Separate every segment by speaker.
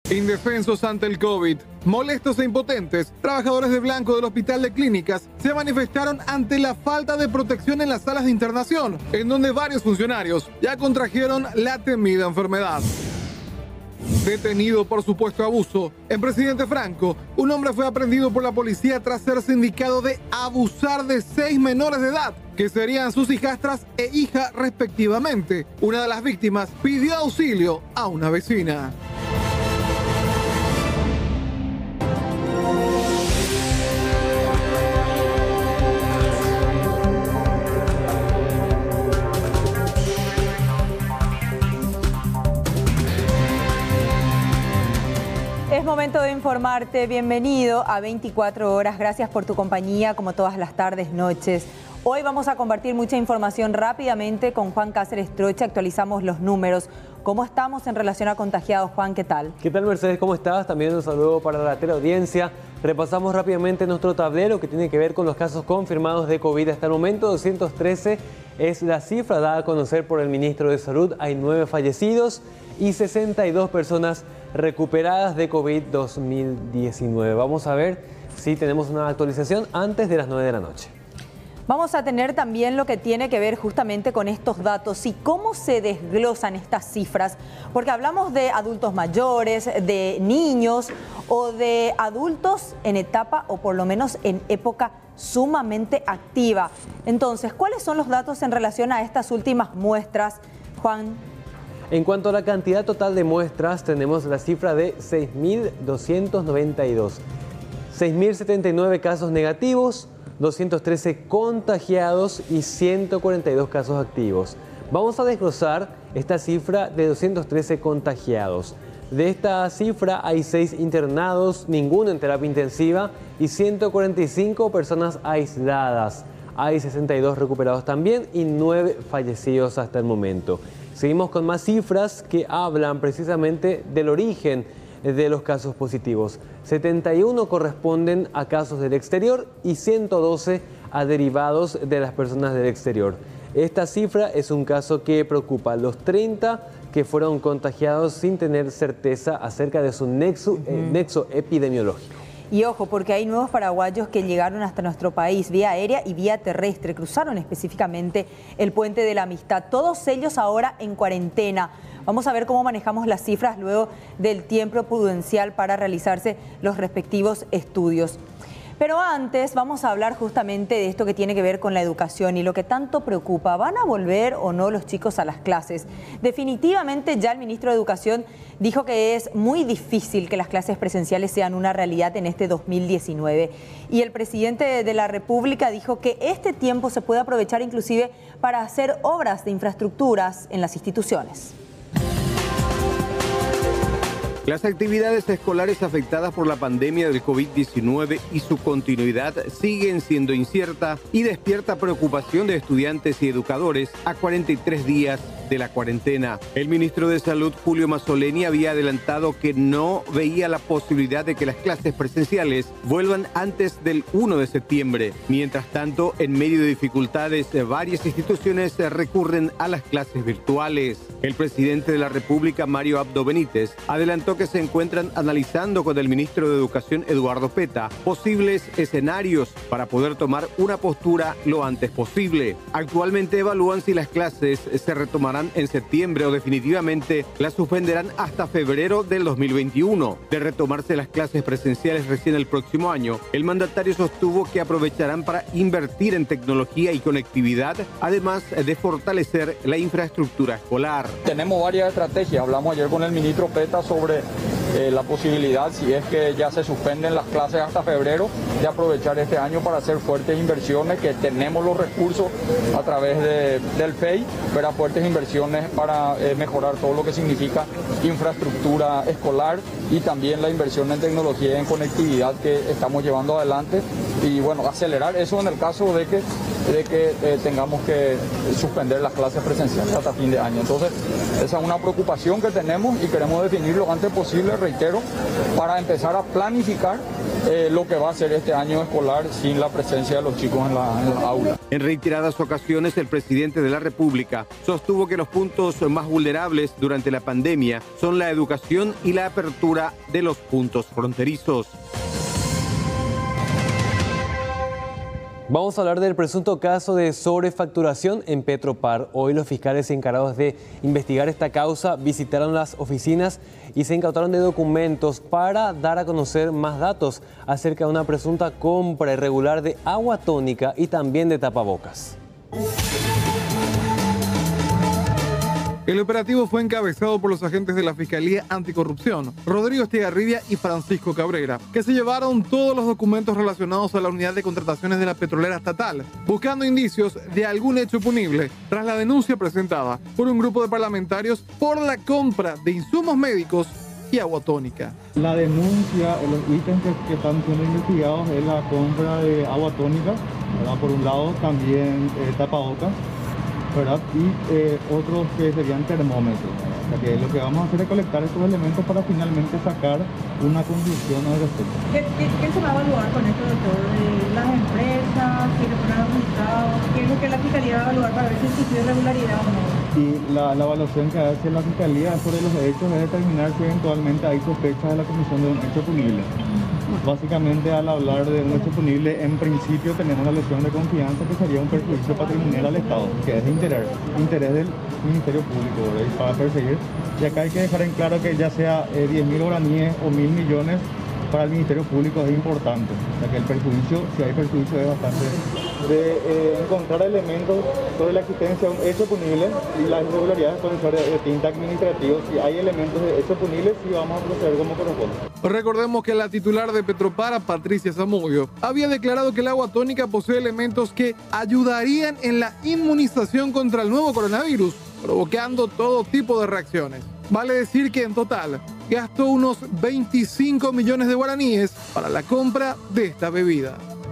Speaker 1: Indefensos ante el COVID, molestos e impotentes, trabajadores de blanco del Hospital de Clínicas se manifestaron ante la falta de protección en las salas de internación, en donde varios funcionarios ya contrajeron la temida enfermedad. Detenido por supuesto abuso, en Presidente Franco, un hombre fue aprehendido por la policía tras ser sindicado de abusar de 6 menores de edad, que serían sus hijastras e hija respectivamente. Una de las víctimas pidió auxilio a una vecina.
Speaker 2: Es momento de informarte. Bienvenido a 24 horas. Gracias por tu compañía, como todas las tardes, noches. Hoy vamos a compartir mucha información rápidamente con Juan Cáceres Troche. Actualizamos los números. ¿Cómo estamos en relación a contagiados, Juan? ¿Qué tal?
Speaker 3: ¿Qué tal, Mercedes? ¿Cómo estás? También un saludo para la teleaudiencia. Repasamos rápidamente nuestro tablero que tiene que ver con los casos confirmados de COVID. Hasta el momento, 213 es la cifra dada a conocer por el ministro de Salud. Hay 9 fallecidos y 62 personas recuperadas de COVID 2019. Vamos a ver si tenemos una actualización antes de las 9 de la noche.
Speaker 2: Vamos a tener también lo que tiene que ver justamente con estos datos y cómo se desglosan estas cifras, porque hablamos de adultos mayores, de niños o de adultos en etapa o por lo menos en época sumamente activa. Entonces, ¿cuáles son los datos en relación a estas últimas muestras, Juan?
Speaker 3: En cuanto a la cantidad total de muestras, tenemos la cifra de 6.292. 6.079 casos negativos, 213 contagiados y 142 casos activos. Vamos a desglosar esta cifra de 213 contagiados. De esta cifra hay 6 internados, ninguno en terapia intensiva y 145 personas aisladas. Hay 62 recuperados también y 9 fallecidos hasta el momento. Seguimos con más cifras que hablan precisamente del origen de los casos positivos. 71 corresponden a casos del exterior y 112 a derivados de las personas del exterior. Esta cifra es un caso que preocupa. Los 30 que fueron contagiados sin tener certeza acerca de su nexo epidemiológico.
Speaker 2: Y ojo, porque hay nuevos paraguayos que llegaron hasta nuestro país vía aérea y vía terrestre, cruzaron específicamente el Puente de la Amistad. Todos ellos ahora en cuarentena. Vamos a ver cómo manejamos las cifras luego del tiempo prudencial para realizarse los respectivos estudios. Pero antes vamos a hablar justamente de esto que tiene que ver con la educación y lo que tanto preocupa. ¿Van a volver o no los chicos a las clases? Definitivamente ya el ministro de Educación dijo que es muy difícil que las clases presenciales sean una realidad en este 2019. Y el presidente de la República dijo que este tiempo se puede aprovechar inclusive para hacer obras de infraestructuras en las instituciones.
Speaker 4: Las actividades escolares afectadas por la pandemia del COVID-19 y su continuidad siguen siendo incierta y despierta preocupación de estudiantes y educadores a 43 días de la cuarentena. El ministro de Salud, Julio Mazzoleni, había adelantado que no veía la posibilidad de que las clases presenciales vuelvan antes del 1 de septiembre. Mientras tanto, en medio de dificultades, varias instituciones recurren a las clases virtuales. El presidente de la República, Mario Abdo Benítez, adelantó que se encuentran analizando con el ministro de Educación, Eduardo Petta, posibles escenarios para poder tomar una postura lo antes posible. Actualmente evalúan si las clases se retomarán en septiembre o definitivamente las suspenderán hasta febrero del 2021. De retomarse las clases presenciales recién el próximo año, el mandatario sostuvo que aprovecharán para invertir en tecnología y conectividad, además de fortalecer la infraestructura escolar.
Speaker 5: Tenemos varias estrategias. Hablamos ayer con el ministro Petta sobre la posibilidad, si es que ya se suspenden las clases hasta febrero, de aprovechar este año para hacer fuertes inversiones, que tenemos los recursos a través del FEI, para fuertes inversiones para mejorar todo lo que significa infraestructura escolar y también la inversión en tecnología y en conectividad que estamos llevando adelante y bueno, acelerar eso en el caso de que de que tengamos que suspender las clases presenciales hasta fin de año. Entonces, esa es una preocupación que tenemos y queremos definir lo antes posible, reitero, para empezar a planificar lo que va a ser este año escolar sin la presencia de los chicos en la aula.
Speaker 4: En reiteradas ocasiones, el presidente de la República sostuvo que los puntos más vulnerables durante la pandemia son la educación y la apertura de los puntos fronterizos.
Speaker 3: Vamos a hablar del presunto caso de sobrefacturación en Petropar. Hoy los fiscales encargados de investigar esta causa visitaron las oficinas y se incautaron de documentos para dar a conocer más datos acerca de una presunta compra irregular de agua tónica y también de tapabocas.
Speaker 1: El operativo fue encabezado por los agentes de la Fiscalía Anticorrupción, Rodrigo Estigarribia y Francisco Cabrera, que se llevaron todos los documentos relacionados a la unidad de contrataciones de la petrolera estatal, buscando indicios de algún hecho punible tras la denuncia presentada por un grupo de parlamentarios por la compra de insumos médicos y agua tónica.
Speaker 6: La denuncia, los ítems que están siendo investigados es la compra de agua tónica, ¿verdad? Por un lado también tapabocas, ¿verdad? Y otros que serían termómetros. O sea que lo que vamos a hacer es colectar estos elementos para finalmente sacar una conclusión al respecto.
Speaker 7: ¿Qué se va a evaluar con esto, doctor? ¿Las empresas? ¿Quiénes fueron administrados? ¿Qué es lo que la Fiscalía va a evaluar para ver si existe irregularidad o no?
Speaker 6: Y la evaluación que hace la Fiscalía sobre los hechos es determinar si eventualmente hay sospechas de la comisión de un hecho punible. Básicamente, al hablar de un hecho punible, en principio tenemos la lesión de confianza, que sería un perjuicio patrimonial al Estado, que es de interés del Ministerio Público, ¿verdad? Y para perseguir. Y acá hay que dejar en claro que ya sea 10.000 guaraníes o 1.000 millones, para el Ministerio Público es importante. O sea que el perjuicio, si hay perjuicio, es bastante. De encontrar elementos sobre la existencia de un hecho punible y las irregularidades pueden ser de tinta administrativa. Si hay elementos de hecho punible, sí vamos a proceder como corresponde.
Speaker 1: Recordemos que la titular de Petropar, Patricia Zamudio, había declarado que el agua tónica posee elementos que ayudarían en la inmunización contra el nuevo coronavirus, provocando todo tipo de reacciones. Vale decir que en total gastó unos 25 millones de guaraníes para la compra de esta bebida.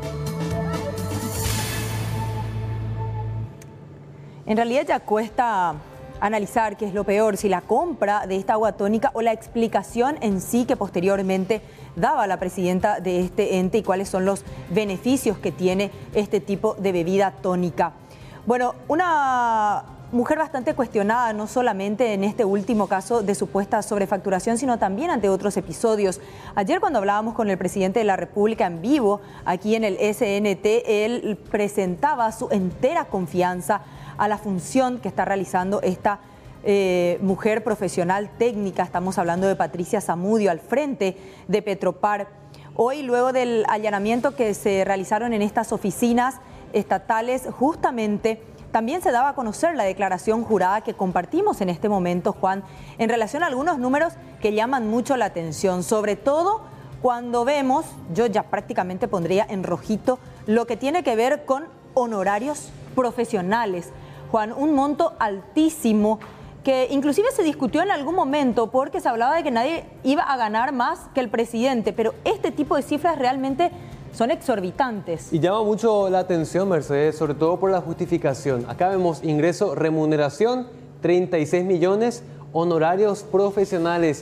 Speaker 2: En realidad ya cuesta analizar qué es lo peor, si la compra de esta agua tónica o la explicación en sí que posteriormente daba la presidenta de este ente y cuáles son los beneficios que tiene este tipo de bebida tónica. Bueno, una mujer bastante cuestionada, no solamente en este último caso de supuesta sobrefacturación, sino también ante otros episodios. Ayer, cuando hablábamos con el presidente de la República en vivo, aquí en el SNT, él presentaba su entera confianza a la función que está realizando esta mujer profesional técnica. Estamos hablando de Patricia Zamudio al frente de Petropar. Hoy, luego del allanamiento que se realizaron en estas oficinas estatales, justamente también se daba a conocer la declaración jurada que compartimos en este momento, Juan, en relación a algunos números que llaman mucho la atención, sobre todo cuando vemos, yo ya prácticamente pondría en rojito, lo que tiene que ver con honorarios profesionales. Juan, un monto altísimo que inclusive se discutió en algún momento porque se hablaba de que nadie iba a ganar más que el presidente, pero este tipo de cifras realmente son exorbitantes.
Speaker 3: Y llama mucho la atención, Mercedes, sobre todo por la justificación. Acá vemos ingreso, remuneración, 36 millones, honorarios profesionales,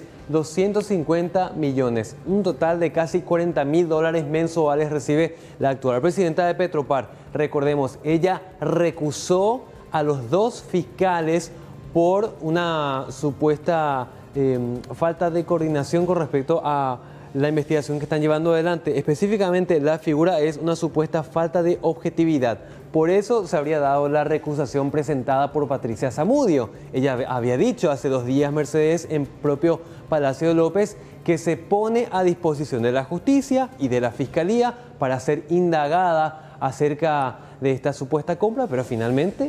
Speaker 3: 250 millones. Un total de casi $40.000 mensuales recibe la actual presidenta de Petropar. Recordemos, ella recusó a los dos fiscales por una supuesta falta de coordinación con respecto a la investigación que están llevando adelante. Específicamente, la figura es una supuesta falta de objetividad. Por eso se habría dado la recusación presentada por Patricia Zamudio. Ella había dicho hace 2 días, Mercedes, en propio Palacio López, que se pone a disposición de la justicia y de la fiscalía para ser indagada acerca de esta supuesta compra, pero finalmente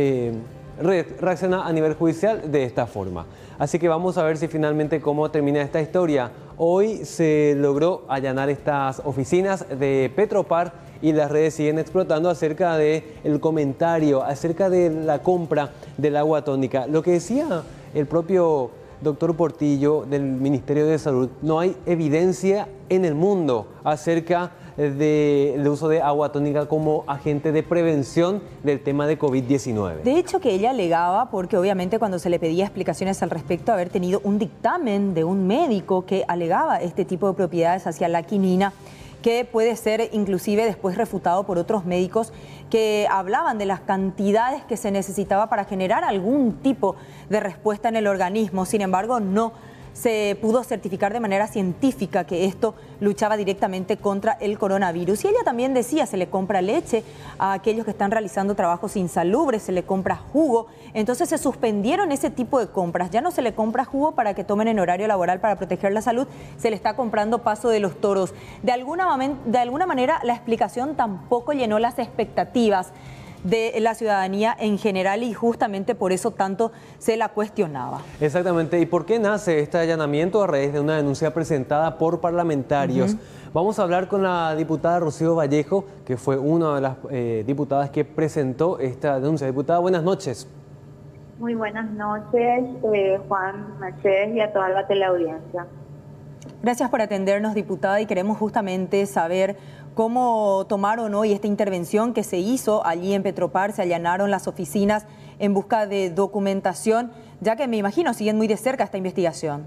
Speaker 3: reacciona a nivel judicial de esta forma. Así que vamos a ver si finalmente cómo termina esta historia. Hoy se logró allanar estas oficinas de Petropar y las redes siguen explotando acerca del comentario, acerca de la compra del agua tónica. Lo que decía el propio doctor Portillo del Ministerio de Salud, no hay evidencia en el mundo acerca del uso de agua tónica como agente de prevención del tema de COVID-19.
Speaker 2: De hecho, que ella alegaba, porque obviamente cuando se le pedía explicaciones al respecto, haber tenido un dictamen de un médico que alegaba este tipo de propiedades hacia la quinina, que puede ser inclusive después refutado por otros médicos que hablaban de las cantidades que se necesitaba para generar algún tipo de respuesta en el organismo. Sin embargo, no se pudo certificar de manera científica que esto luchaba directamente contra el coronavirus. Y ella también decía, se le compra leche a aquellos que están realizando trabajos insalubres, se le compra jugo. Entonces se suspendieron ese tipo de compras. Ya no se le compra jugo para que tomen en horario laboral para proteger la salud, se le está comprando paso de los toros. De alguna manera, la explicación tampoco llenó las expectativas de la ciudadanía en general y justamente por eso tanto se la cuestionaba.
Speaker 3: Exactamente. ¿Y por qué nace este allanamiento? A raíz de una denuncia presentada por parlamentarios. Vamos a hablar con la diputada Rocío Vallejo, que fue una de las diputadas que presentó esta denuncia. Diputada, buenas noches.
Speaker 8: Muy buenas noches, Juan, Mercedes y a toda la teleaudiencia.
Speaker 2: Gracias por atendernos, diputada, y queremos justamente saber cómo tomaron hoy esta intervención que se hizo allí en Petropar. Se allanaron las oficinas en busca de documentación, ya que me imagino siguen muy de cerca esta investigación.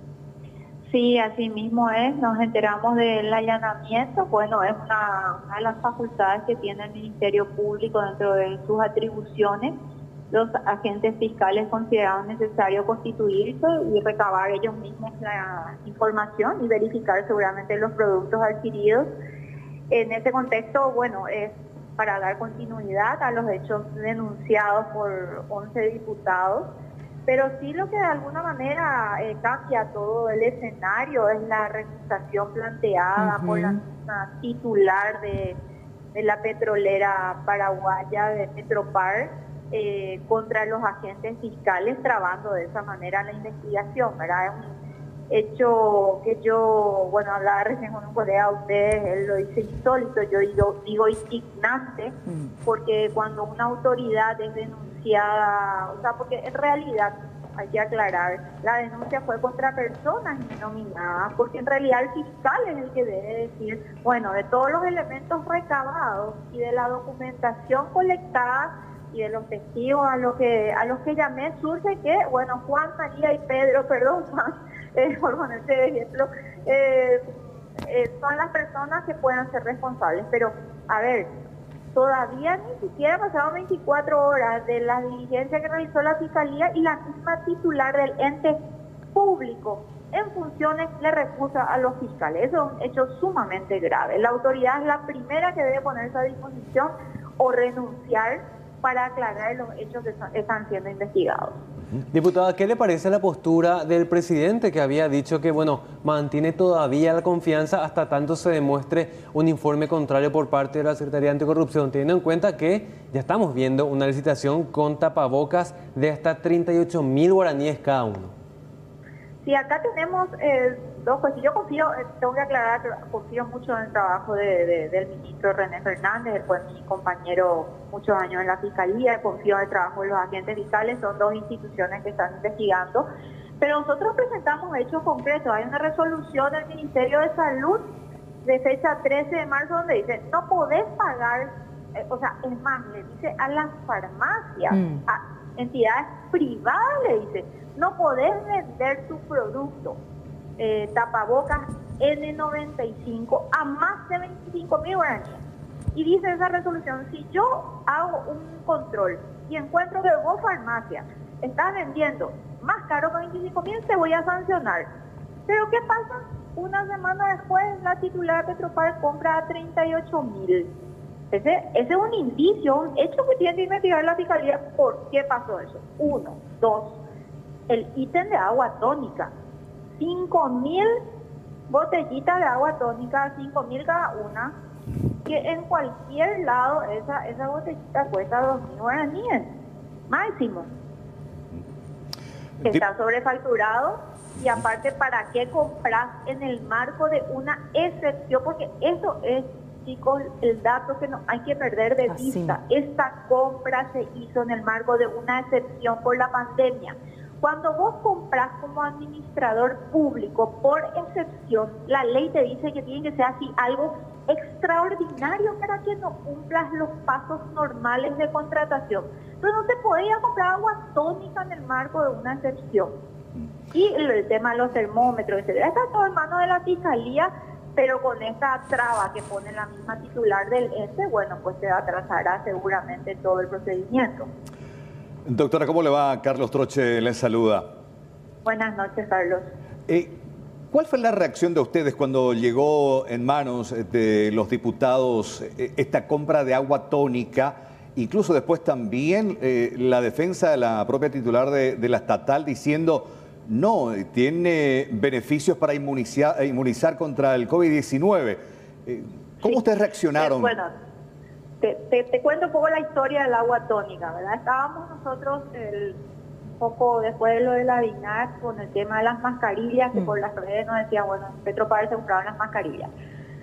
Speaker 8: Sí, así mismo es. Nos enteramos del allanamiento. Bueno, es una de las facultades que tiene el Ministerio Público dentro de sus atribuciones. Los agentes fiscales consideraron necesario constituirse y recabar ellos mismos la información y verificar seguramente los productos adquiridos. En ese contexto, bueno, es para dar continuidad a los hechos denunciados por 11 diputados, pero sí lo que de alguna manera cambia todo el escenario es la recusación planteada por la misma titular de la petrolera paraguaya de Petropar contra los agentes fiscales, trabando de esa manera la investigación, ¿verdad? Es un hecho que yo, bueno, hablaba recién con un colega de ustedes, él lo dice insólito, yo digo indignante, porque cuando una autoridad es denunciada, o sea, porque en realidad, hay que aclarar, la denuncia fue contra personas nominadas, porque en realidad el fiscal es el que debe decir, bueno, de todos los elementos recabados y de la documentación colectada y de los testigos a los que llamé, surge que, bueno, Juan, María y Pedro, perdón, Juan, por poner ese ejemplo, son las personas que puedan ser responsables. Pero, a ver, todavía ni siquiera pasaron 24 horas de la diligencia que realizó la Fiscalía y la misma titular del ente público en funciones le recusa a los fiscales. Eso es un hecho sumamente grave. La autoridad es la primera que debe ponerse a disposición o renunciar para aclarar los hechos que están siendo investigados.
Speaker 3: Diputada, ¿qué le parece la postura del presidente que había dicho que, bueno, mantiene todavía la confianza hasta tanto se demuestre un informe contrario por parte de la Secretaría Anticorrupción, teniendo en cuenta que ya estamos viendo una licitación con tapabocas de hasta 38.000 guaraníes cada uno?
Speaker 8: Sí, acá tenemos dos cosas. Yo confío, tengo que aclarar, confío mucho en el trabajo del ministro René Fernández, él fue mi compañero muchos años en la Fiscalía, confío en el trabajo de los agentes fiscales, son dos instituciones que están investigando, pero nosotros presentamos hechos concretos. Hay una resolución del Ministerio de Salud de fecha 13 de marzo donde dice, no podés pagar, o sea, es más, le dice a las farmacias, a entidades privadas, le dice, no podés vender tu producto tapabocas N95 a más de 25.000 guaraníes. Y dice esa resolución, si yo hago un control y encuentro que vos, farmacia, estás vendiendo más caro que 25.000, te voy a sancionar. Pero ¿qué pasa? Una semana después, la titular de Petropar compra a 38.000. Ese es un indicio, un hecho que tiene que investigar la Fiscalía. ¿Por qué pasó eso? 1, 2, el ítem de agua tónica. 5.000 botellitas de agua tónica, 5.000 cada una, que en cualquier lado esa botellita cuesta 2.000 guaraníes, máximo. Está sobrefacturado y aparte, ¿para qué compras en el marco de una excepción? Porque eso es, chicos, el dato que no hay que perder de vista. Esta compra se hizo en el marco de una excepción por la pandemia. Cuando vos compras como administrador público, por excepción, la ley te dice que tiene que ser así algo extraordinario para que no cumplas los pasos normales de contratación. Entonces no te podía comprar agua tónica en el marco de una excepción. Y el tema de los termómetros, etcétera, está todo en manos de la Fiscalía, pero con esta traba que pone la misma titular del ente, bueno, pues se atrasará seguramente todo el procedimiento.
Speaker 9: Doctora, ¿cómo le va? Carlos Troche les saluda.
Speaker 8: Buenas noches, Carlos.
Speaker 9: ¿Cuál fue la reacción de ustedes cuando llegó en manos de los diputados esta compra de agua tónica? Incluso después también la defensa de la propia titular de la estatal diciendo no, tiene beneficios para inmunizar contra el COVID-19. ¿Cómo ustedes reaccionaron?
Speaker 8: Bueno, te cuento un poco la historia del agua tónica, ¿verdad? Estábamos nosotros poco después de lo de la DINAC con el tema de las mascarillas, que por las redes nos decían, bueno, en Petropar se compraban las mascarillas.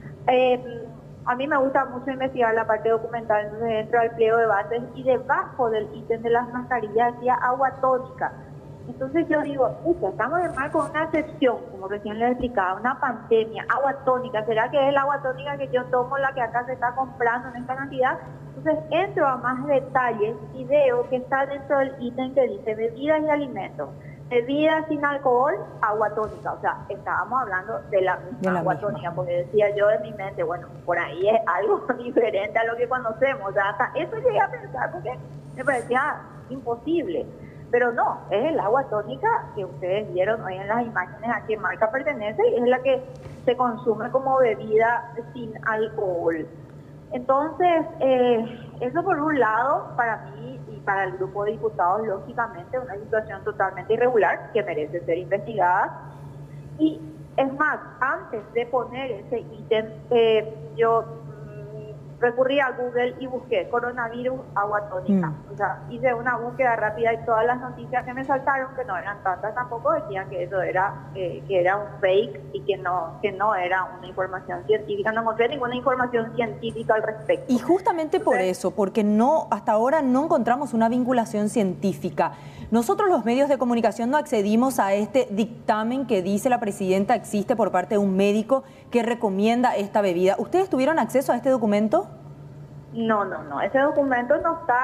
Speaker 8: A mí me gusta mucho investigar la parte documental, entonces entro al pliego de bases y debajo del ítem de las mascarillas decía agua tónica. Entonces yo digo, estamos en marco de una excepción, como recién les explicaba, una pandemia, agua tónica. ¿Será que es el agua tónica que yo tomo la que acá se está comprando en esta cantidad? Entonces entro a más detalles y veo que está dentro del ítem que dice bebidas y alimentos. Bebidas sin alcohol, agua tónica. O sea, estábamos hablando de la misma agua tónica, porque decía yo en mi mente, bueno, por ahí es algo diferente a lo que conocemos. O sea, hasta eso llegué a pensar porque me parecía imposible. Pero no, es el agua tónica que ustedes vieron hoy en las imágenes a qué marca pertenece y es la que se consume como bebida sin alcohol. Entonces, eso por un lado, para mí y para el grupo de diputados, lógicamente, una situación totalmente irregular que merece ser investigada. Y es más, antes de poner ese ítem, yo recurrí a Google y busqué coronavirus agua tónica. O sea, hice una búsqueda rápida y todas las noticias que me saltaron, que no eran tantas tampoco, decían que eso era que era un fake y que no era una información científica. No encontré ninguna información científica al respecto.
Speaker 2: Y justamente por eso, porque hasta ahora no encontramos una vinculación científica. Nosotros los medios de comunicación no accedimos a este dictamen que dice la presidenta existe por parte de un médico que recomienda esta bebida. ¿Ustedes tuvieron acceso a este documento?
Speaker 8: No. Ese documento no está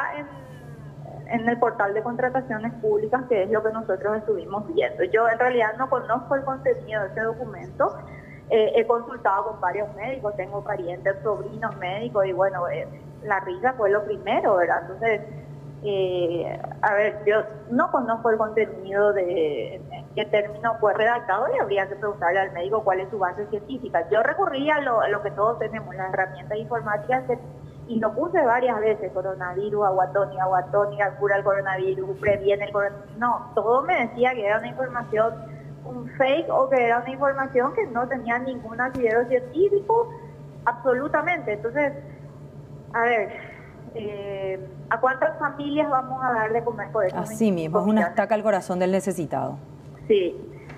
Speaker 8: en el portal de contrataciones públicas, que es lo que nosotros estuvimos viendo. Yo en realidad no conozco el contenido de ese documento. He consultado con varios médicos, tengo parientes, sobrinos médicos y bueno, la risa fue lo primero, ¿verdad? Entonces, a ver, yo no conozco el contenido de qué término fue redactado y habría que preguntarle al médico cuál es su base científica. Yo recurrí a lo que todos tenemos, las herramientas informáticas, y lo puse varias veces: coronavirus, agua tónica, cura el coronavirus, previene el coronavirus. No, todo me decía que era una información, un fake, o que era una información que no tenía ningún asidero científico, absolutamente. Entonces, a ver, ¿a cuántas familias vamos a dar de comer por eso?
Speaker 2: Así mismo, es una estaca al corazón del necesitado.
Speaker 8: Sí.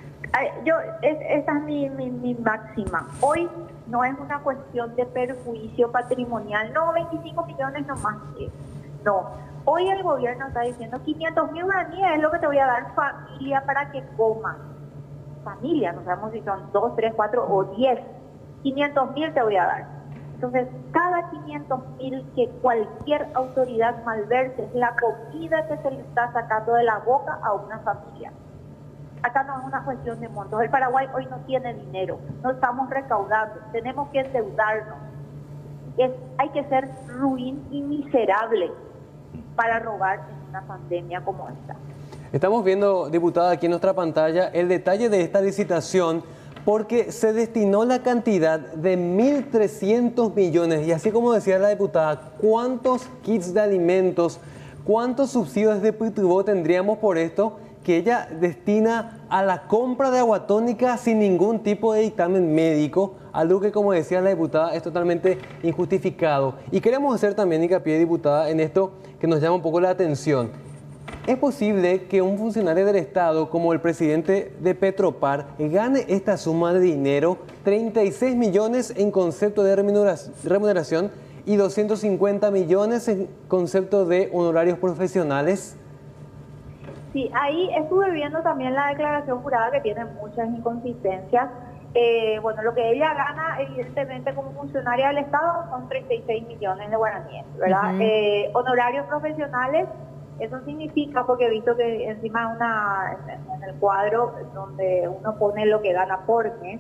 Speaker 8: Esta es mi máxima. Hoy no es una cuestión de perjuicio patrimonial. No, 25 millones nomás. No. Hoy el gobierno está diciendo 500.000 guaraníes es lo que te voy a dar, familia, para que comas. Familia, no sabemos si son 2, 3, 4 o 10. 500.000 te voy a dar. Entonces, cada 500.000 que cualquier autoridad malverse es la comida que se le está sacando de la boca a una familia. Acá no es una cuestión de montos. El Paraguay hoy no tiene dinero, no estamos recaudando, tenemos que endeudarnos. Hay que ser ruin y miserable para robar en una pandemia como esta.
Speaker 3: Estamos viendo, diputada, aquí en nuestra pantalla el detalle de esta licitación, porque se destinó la cantidad de 1.300 millones. Y así como decía la diputada, ¿cuántos kits de alimentos, cuántos subsidios de PTUBO tendríamos por esto que ella destina a la compra de agua tónica sin ningún tipo de dictamen médico? Algo que, como decía la diputada, es totalmente injustificado. Y queremos hacer también hincapié, diputada, en esto que nos llama un poco la atención. ¿Es posible que un funcionario del Estado, como el presidente de Petropar, gane esta suma de dinero, 36 millones en concepto de remuneración y 250 millones en concepto de honorarios profesionales?
Speaker 8: Sí, ahí estuve viendo también la declaración jurada que tiene muchas inconsistencias. Bueno, lo que ella gana, evidentemente, como funcionaria del Estado son 36 millones de guaraníes, ¿verdad? Honorarios profesionales, eso significa, porque he visto que encima en el cuadro donde uno pone lo que gana por mes,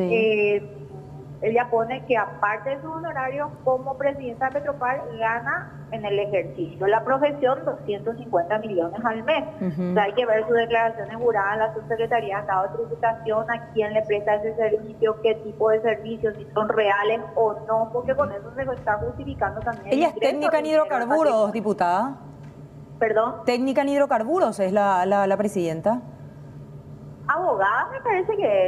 Speaker 8: ella pone que aparte de su honorario como presidenta de Petropar, gana en el ejercicio la profesión 250 millones al mes. O sea, hay que ver sus declaraciones juradas en la Subsecretaría de Estado de Tributación, a quién le presta ese servicio, qué tipo de servicios, si son reales o no, porque con eso se está justificando también.
Speaker 2: Ella es técnica en hidrocarburos, diputada.
Speaker 8: ¿Perdón?
Speaker 2: Técnica en hidrocarburos es la presidenta.
Speaker 8: Abogada me parece que es.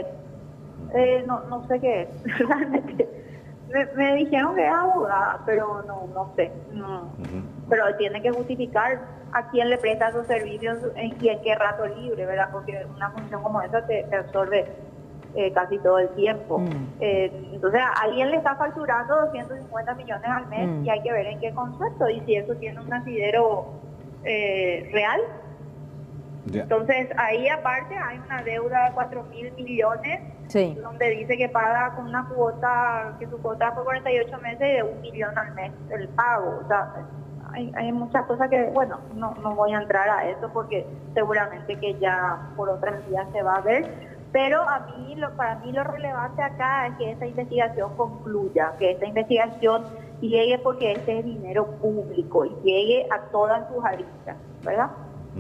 Speaker 8: No sé qué es, realmente. Me dijeron que es abogada, pero no sé. Pero tiene que justificar a quién le presta sus servicios y en qué rato libre, ¿verdad? Porque una función como esa te absorbe casi todo el tiempo. Entonces, a alguien le está facturando 250 millones al mes y hay que ver en qué concepto y si eso tiene un asidero real. Entonces, ahí aparte hay una deuda de 4.000 millones, donde dice que paga con una cuota, que su cuota por 48 meses de 1 millón al mes el pago. O sea, hay muchas cosas que, bueno, no voy a entrar a eso porque seguramente que ya por otras vías se va a ver. Pero para mí lo relevante acá es que esta investigación concluya, que esta investigación llegue, porque este es dinero público y llegue a todas sus aristas, ¿verdad?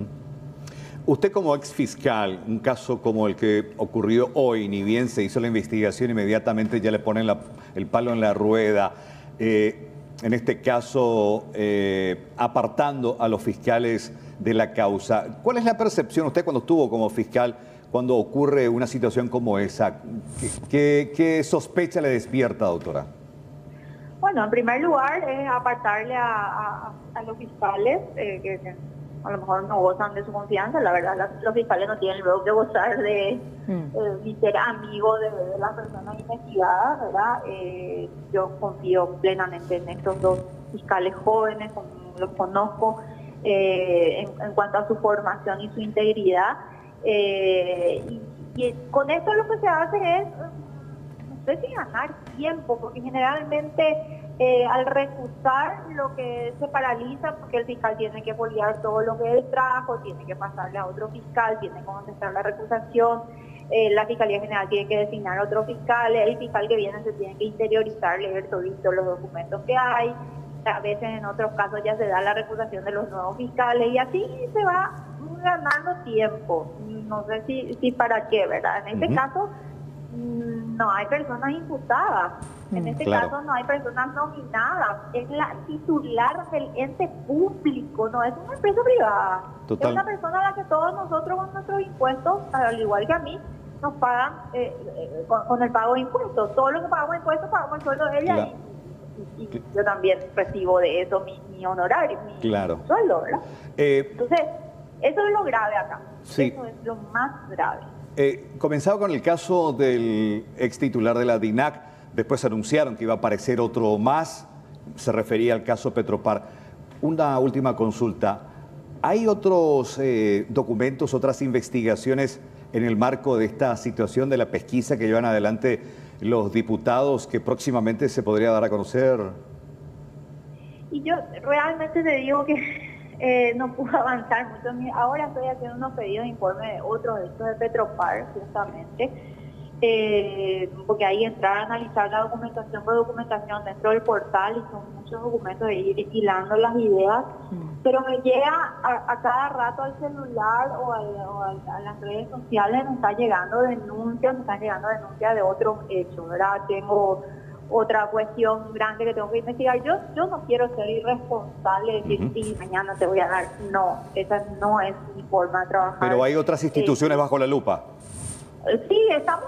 Speaker 9: Usted como ex fiscal, un caso como el que ocurrió hoy, ni bien se hizo la investigación, inmediatamente ya le ponen el palo en la rueda, en este caso apartando a los fiscales de la causa. ¿Cuál es la percepción usted cuando estuvo como fiscal, cuando ocurre una situación como esa? ¿Qué sospecha le despierta, doctora?
Speaker 8: Bueno, en primer lugar es apartarle a los fiscales que a lo mejor no gozan de su confianza. La verdad, los fiscales no tienen luego que gozar de ser amigos de las personas investigadas, ¿verdad? Yo confío plenamente en estos dos fiscales jóvenes, como los conozco, en cuanto a su formación y su integridad. Y con esto lo que se hace es, no sé si ganar tiempo, porque generalmente al recusar lo que se paraliza, porque el fiscal tiene que foliar todo lo que él trajo, tiene que pasarle a otro fiscal, tiene que contestar la recusación, la Fiscalía General tiene que designar otro fiscal, el fiscal que viene se tiene que interiorizar, leer todos los documentos que hay, a veces en otros casos ya se da la recusación de los nuevos fiscales y así se va ganando tiempo. No sé si para qué, ¿verdad? En este caso no hay personas imputadas. En este caso no hay personas nominadas. Es la titular del ente público, no es una empresa privada. Es una persona a la que todos nosotros con nuestros impuestos, al igual que a mí, nos pagan con el pago de impuestos. Todo lo que pagamos de impuestos pagamos el sueldo de ella y yo también recibo de eso mi honorario, mi sueldo, ¿verdad? Entonces, eso es lo grave acá. Eso es lo más grave.
Speaker 9: Comenzaba con el caso del ex titular de la DINAC, después anunciaron que iba a aparecer otro más, se refería al caso Petropar. Una última consulta, ¿hay otros documentos, otras investigaciones en el marco de esta situación de la pesquisa que llevan adelante los diputados que próximamente se podría dar a conocer?
Speaker 8: Y yo realmente te digo que no pude avanzar mucho. Ahora estoy haciendo unos pedidos de informe de otros hechos de Petropar, justamente, porque ahí entrar a analizar la documentación por documentación dentro del portal, y son muchos documentos de ir hilando las ideas, pero me llega a cada rato al celular o a las redes sociales, me están llegando denuncias de otros hechos, ¿verdad? Tengo otra cuestión grande que tengo que investigar. Yo no quiero ser irresponsable, decir, sí, mañana te voy a dar. No, esa no es mi forma de trabajar.
Speaker 9: Pero hay otras instituciones bajo la lupa.
Speaker 8: Sí, estamos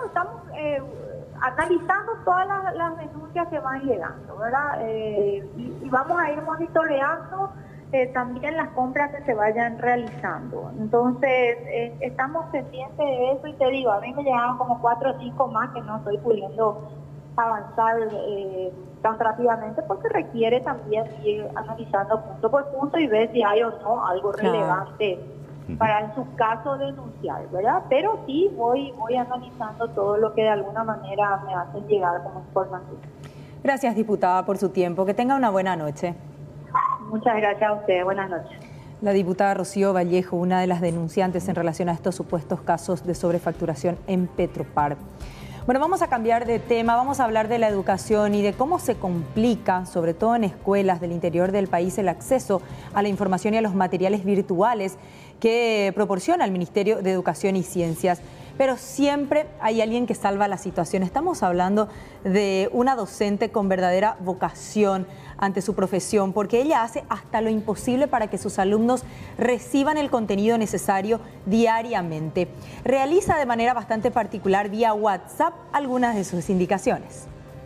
Speaker 8: analizando todas las denuncias que van llegando, ¿verdad? Y vamos a ir monitoreando también las compras que se vayan realizando. Entonces, estamos pendientes de eso, y te digo, a mí me llegaron como 4 o 5 más que no estoy pudiendo avanzar tan rápidamente, porque requiere también ir analizando punto por punto y ver si hay o no algo relevante para en su caso denunciar, ¿verdad? Pero sí voy analizando todo lo que de alguna manera me hacen llegar como información.
Speaker 2: Gracias, diputada, por su tiempo. Que tenga una buena noche.
Speaker 8: Muchas gracias a ustedes. Buenas noches.
Speaker 2: La diputada Rocío Vallejo, una de las denunciantes en relación a estos supuestos casos de sobrefacturación en Petropar. Bueno, vamos a cambiar de tema, vamos a hablar de la educación y de cómo se complica, sobre todo en escuelas del interior del país, el acceso a la información y a los materiales virtuales que proporciona el Ministerio de Educación y Ciencias. Pero siempre hay alguien que salva la situación. Estamos hablando de una docente con verdadera vocación ante su profesión, porque ella hace hasta lo imposible para que sus alumnos reciban el contenido necesario diariamente. Realiza de manera bastante particular vía WhatsApp algunas de sus indicaciones.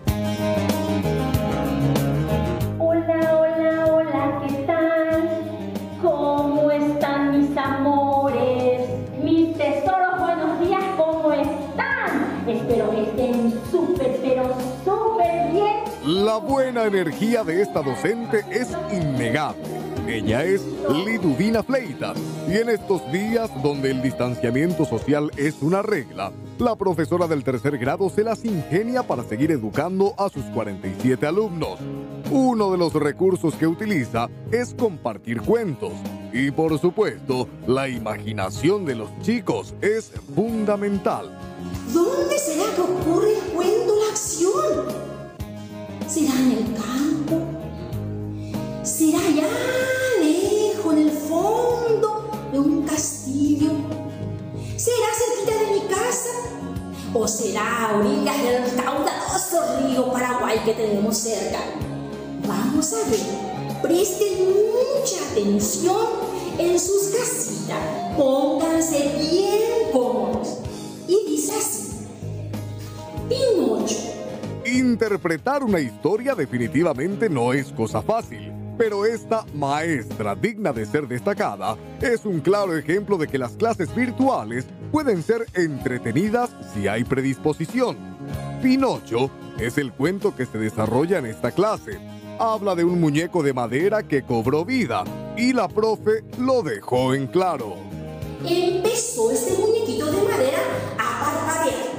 Speaker 10: Hola, hola, hola, ¿qué tal? ¿Cómo están mis amores? Mis tesoros, buenos días, ¿cómo están? Espero que estén súper, pero súper bien.
Speaker 11: La buena energía de esta docente es innegable. Ella es Liduvina Fleitas y en estos días donde el distanciamiento social es una regla, la profesora del tercer grado se las ingenia para seguir educando a sus 47 alumnos. Uno de los recursos que utiliza es compartir cuentos. Y por supuesto, la imaginación de los chicos es fundamental.
Speaker 12: ¿Dónde será que ocurre el cuento, la acción? ¿Será en el campo? ¿Será allá lejos, en el fondo de un castillo? ¿Será cerquita de mi casa? ¿O será a orillas del caudaloso río Paraguay que tenemos cerca? Vamos a ver, presten mucha atención en sus casitas, pónganse bien cómodos. Y dice así: Pinocho.
Speaker 11: Interpretar una historia definitivamente no es cosa fácil, pero esta maestra digna de ser destacada es un claro ejemplo de que las clases virtuales pueden ser entretenidas si hay predisposición. Pinocho es el cuento que se desarrolla en esta clase. Habla de un muñeco de madera que cobró vida y la profe lo dejó en claro.
Speaker 12: Empezó este muñequito de madera a parpadear.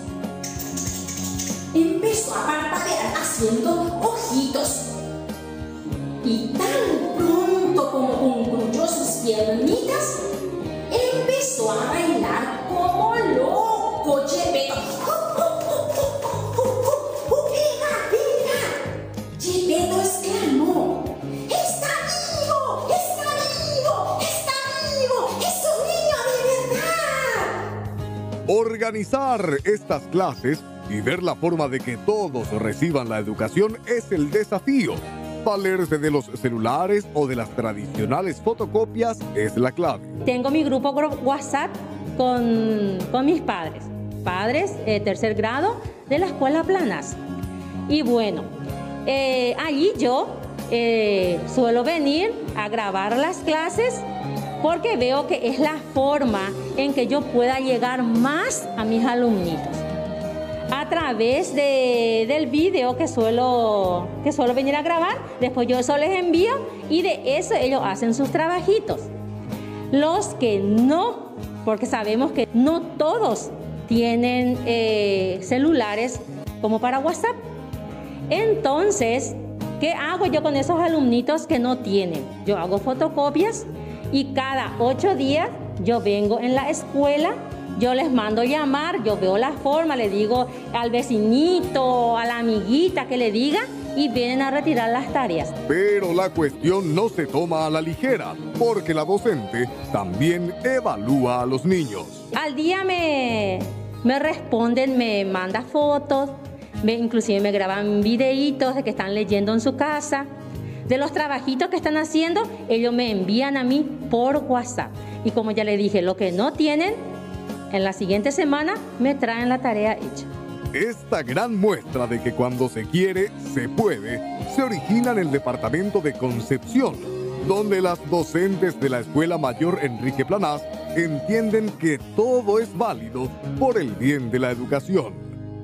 Speaker 12: Empezó a parpadear haciendo ojitos. Y tan pronto como concluyó sus piernitas, empezó a bailar como loco, Chepeto. Chepeto exclamó: ¡Está vivo! ¡Está vivo! ¡Está vivo! ¡Es un niño de verdad!
Speaker 11: Organizar estas clases y ver la forma de que todos reciban la educación es el desafío. Valerse de los celulares o de las tradicionales fotocopias es la clave.
Speaker 10: Tengo mi grupo WhatsApp con mis padres. Tercer grado de la escuela Planas. Y bueno, allí yo suelo venir a grabar las clases porque veo que es la forma en que yo pueda llegar más a mis alumnitos. A través del video que suelo venir a grabar, después yo eso les envío y de eso ellos hacen sus trabajitos. Los que no, porque sabemos que no todos tienen celulares como para WhatsApp. Entonces, ¿qué hago yo con esos alumnitos que no tienen? Yo hago fotocopias y cada 8 días yo vengo en la escuela. Yo les mando llamar, yo veo la forma, le digo al vecinito, a la amiguita que le diga y vienen a retirar las tareas.
Speaker 11: Pero la cuestión no se toma a la ligera, porque la docente también evalúa a los niños.
Speaker 10: Al día me responden, me manda fotos, inclusive me graban videitos de que están leyendo en su casa. De los trabajitos que están haciendo, ellos me envían a mí por WhatsApp. Y como ya le dije, lo que no tienen, en la siguiente semana me traen la tarea hecha.
Speaker 11: Esta gran muestra de que cuando se quiere, se puede, se origina en el departamento de Concepción, donde las docentes de la Escuela Mayor Enrique Planás entienden que todo es válido por el bien de la educación.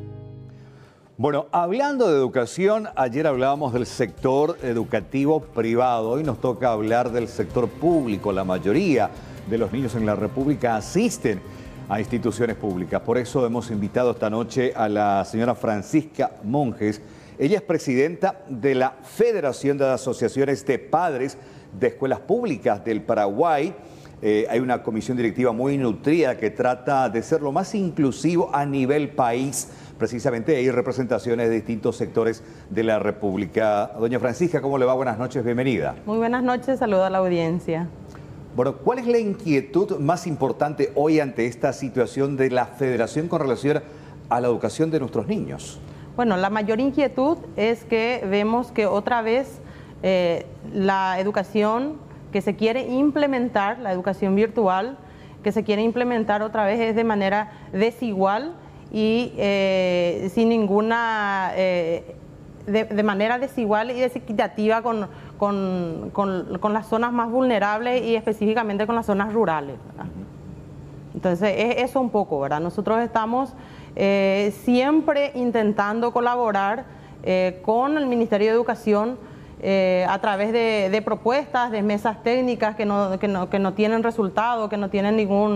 Speaker 9: Bueno, hablando de educación, ayer hablábamos del sector educativo privado, hoy nos toca hablar del sector público, la mayoría de los niños en la República asisten a instituciones públicas. Por eso hemos invitado esta noche a la señora Francisca Monjes. Ella es presidenta de la Federación de Asociaciones de Padres de Escuelas Públicas del Paraguay. Hay una comisión directiva muy nutrida que trata de ser lo más inclusivo a nivel país. Precisamente hay representaciones de distintos sectores de la República. Doña Francisca, ¿cómo le va? Buenas noches, bienvenida.
Speaker 13: Muy buenas noches, saludo a la audiencia.
Speaker 9: Bueno, ¿cuál es la inquietud más importante hoy ante esta situación de la Federación con relación a la educación de nuestros niños?
Speaker 13: Bueno, la mayor inquietud es que vemos que otra vez la educación que se quiere implementar, la educación virtual, que se quiere implementar otra vez es de manera desigual y sin ninguna, de manera desigual y desequitativa con las zonas más vulnerables y específicamente con las zonas rurales, ¿verdad? Entonces es eso un poco, ¿verdad? Nosotros estamos siempre intentando colaborar con el Ministerio de Educación a través de propuestas, de mesas técnicas que no tienen resultado, que no tienen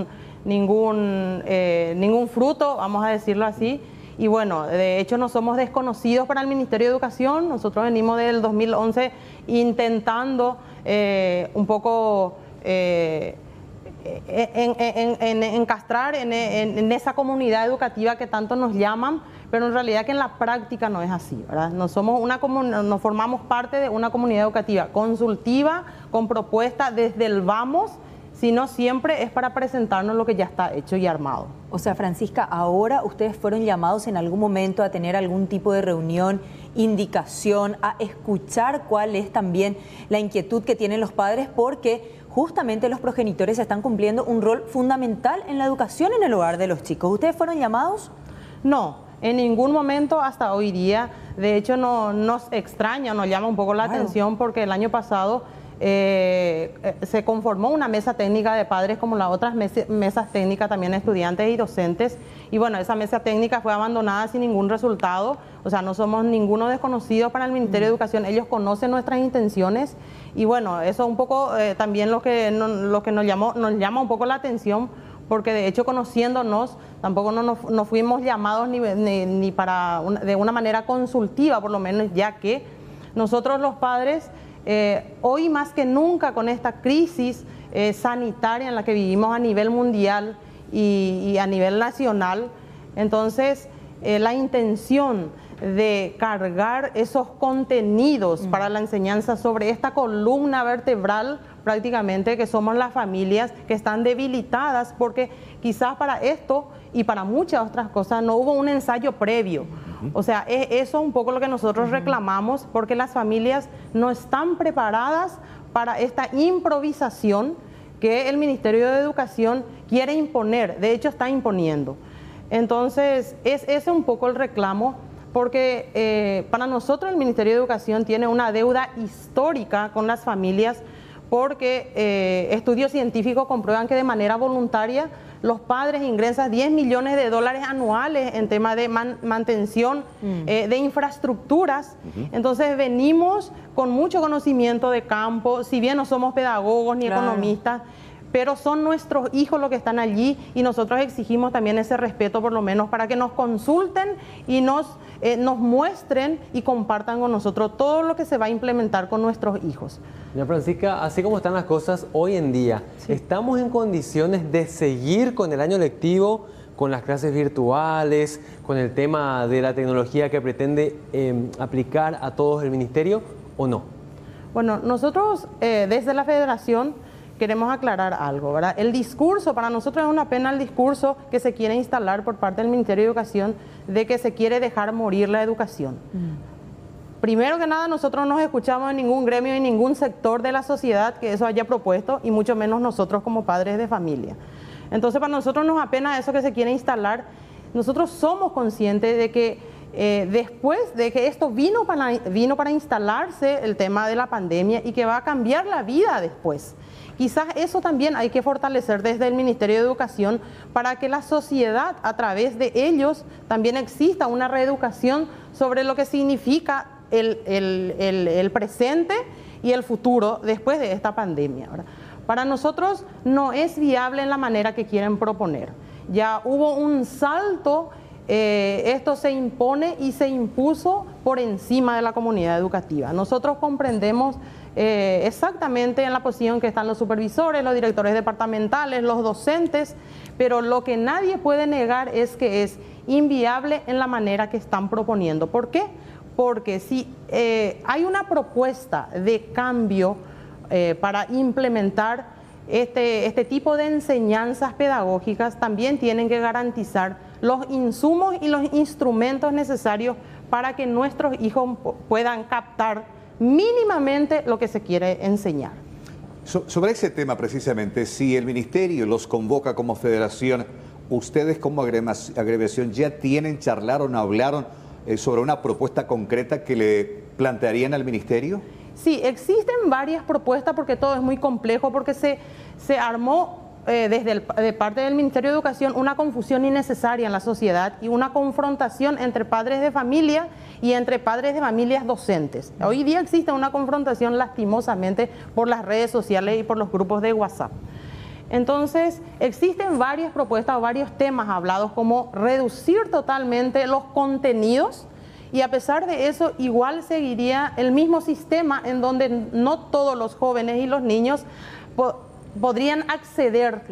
Speaker 13: ningún fruto, vamos a decirlo así. Y bueno, de hecho no somos desconocidos para el Ministerio de Educación. Nosotros venimos del 2011 intentando un poco encastrar en esa comunidad educativa que tanto nos llaman, pero en realidad que en la práctica no es así, ¿verdad? No formamos parte de una comunidad educativa consultiva, con propuestas desde el vamos, sino siempre es para presentarnos lo que ya está hecho y armado.
Speaker 2: O sea, Francisca, ahora ustedes fueron llamados en algún momento a tener algún tipo de reunión, indicación, a escuchar cuál es también la inquietud que tienen los padres, porque justamente los progenitores están cumpliendo un rol fundamental en la educación en el hogar de los chicos. ¿Ustedes fueron llamados?
Speaker 13: No, en ningún momento hasta hoy día. De hecho, nos extraña, nos llama un poco la atención porque el año pasado se conformó una mesa técnica de padres como las otras mesas técnicas también de estudiantes y docentes, y bueno, esa mesa técnica fue abandonada sin ningún resultado. O sea, no somos ninguno desconocidos para el Ministerio de Educación, ellos conocen nuestras intenciones y bueno, eso un poco también lo que nos llama un poco la atención, porque de hecho conociéndonos tampoco no fuimos llamados ni de una manera consultiva, por lo menos, ya que nosotros los padres hoy más que nunca con esta crisis sanitaria en la que vivimos a nivel mundial y a nivel nacional, entonces la intención de cargar esos contenidos para la enseñanza sobre esta columna vertebral prácticamente que somos las familias que están debilitadas, porque quizás para esto y para muchas otras cosas no hubo un ensayo previo. O sea, eso es un poco lo que nosotros reclamamos, porque las familias no están preparadas para esta improvisación que el Ministerio de Educación quiere imponer, de hecho está imponiendo. Entonces, es ese un poco el reclamo, porque para nosotros el Ministerio de Educación tiene una deuda histórica con las familias, porque estudios científicos comprueban que de manera voluntaria los padres ingresan $10 millones anuales en tema de mantención de infraestructuras. Entonces venimos con mucho conocimiento de campo, si bien no somos pedagogos ni economistas, pero son nuestros hijos los que están allí y nosotros exigimos también ese respeto, por lo menos para que nos consulten y nos muestren y compartan con nosotros todo lo que se va a implementar con nuestros hijos.
Speaker 3: Doña Francisca, así como están las cosas hoy en día, ¿estamos en condiciones de seguir con el año lectivo, con las clases virtuales, con el tema de la tecnología que pretende aplicar a todos el Ministerio o no?
Speaker 13: Bueno, nosotros desde la Federación queremos aclarar algo, ¿verdad? El discurso, para nosotros es una pena el discurso que se quiere instalar por parte del Ministerio de Educación de que se quiere dejar morir la educación. Primero que nada, nosotros no escuchamos en ningún gremio, en ningún sector de la sociedad que eso haya propuesto, y mucho menos nosotros como padres de familia. Entonces, para nosotros nos apena eso que se quiere instalar. Nosotros somos conscientes de que después de que esto vino para instalarse el tema de la pandemia y que va a cambiar la vida después. Quizás eso también hay que fortalecer desde el Ministerio de Educación para que la sociedad, a través de ellos, también exista una reeducación sobre lo que significa el presente y el futuro después de esta pandemia, ¿verdad? Para nosotros no es viable en la manera que quieren proponer. Ya hubo un salto, esto se impone y se impuso por encima de la comunidad educativa. Nosotros comprendemos exactamente en la posición que están los supervisores, los directores departamentales, los docentes, pero lo que nadie puede negar es que es inviable en la manera que están proponiendo. ¿Por qué? Porque si hay una propuesta de cambio para implementar este tipo de enseñanzas pedagógicas, también tienen que garantizar los insumos y los instrumentos necesarios para que nuestros hijos puedan captar mínimamente lo que se quiere enseñar.
Speaker 9: Sobre ese tema precisamente, si el ministerio los convoca como federación, ¿ustedes como agremiación ya charlaron, hablaron sobre una propuesta concreta que le plantearían al ministerio?
Speaker 13: Sí, existen varias propuestas porque todo es muy complejo, porque se armó de parte del Ministerio de Educación una confusión innecesaria en la sociedad y una confrontación entre padres de familia y entre padres de familias docentes. Hoy día existe una confrontación lastimosamente por las redes sociales y por los grupos de WhatsApp. Entonces, existen varias propuestas, varios temas hablados, como reducir totalmente los contenidos, y a pesar de eso igual seguiría el mismo sistema en donde no todos los jóvenes y los niños podrían acceder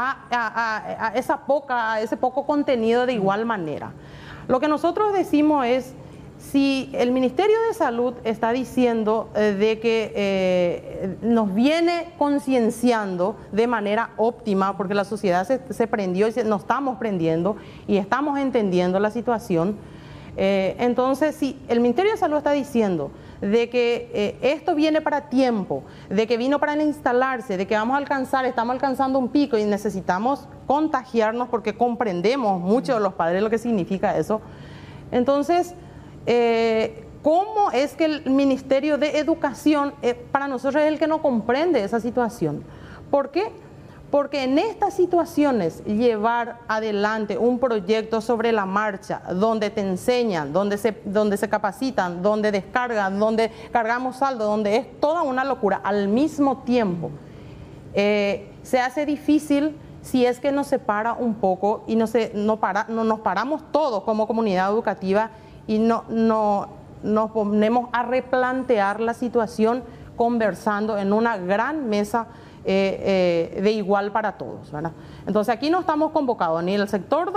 Speaker 13: a ese poco contenido de igual manera. Lo que nosotros decimos es, si el Ministerio de Salud está diciendo de que nos viene concienciando de manera óptima, porque la sociedad se prendió y nos estamos prendiendo y estamos entendiendo la situación, entonces si el Ministerio de Salud está diciendo de que esto viene para tiempo, de que vino para instalarse, de que estamos alcanzando un pico y necesitamos contagiarnos porque comprendemos mucho de los padres lo que significa eso, entonces ¿cómo es que el Ministerio de Educación para nosotros es el que no comprende esa situación? ¿Por qué? Porque en estas situaciones llevar adelante un proyecto sobre la marcha, donde te enseñan, donde se capacitan, donde descargan, donde cargamos saldo, donde es toda una locura al mismo tiempo, se hace difícil si es que nos separa un poco y no nos paramos todos como comunidad educativa y nos ponemos a replantear la situación conversando en una gran mesa de igual para todos, ¿verdad? Entonces aquí no estamos convocados ni el sector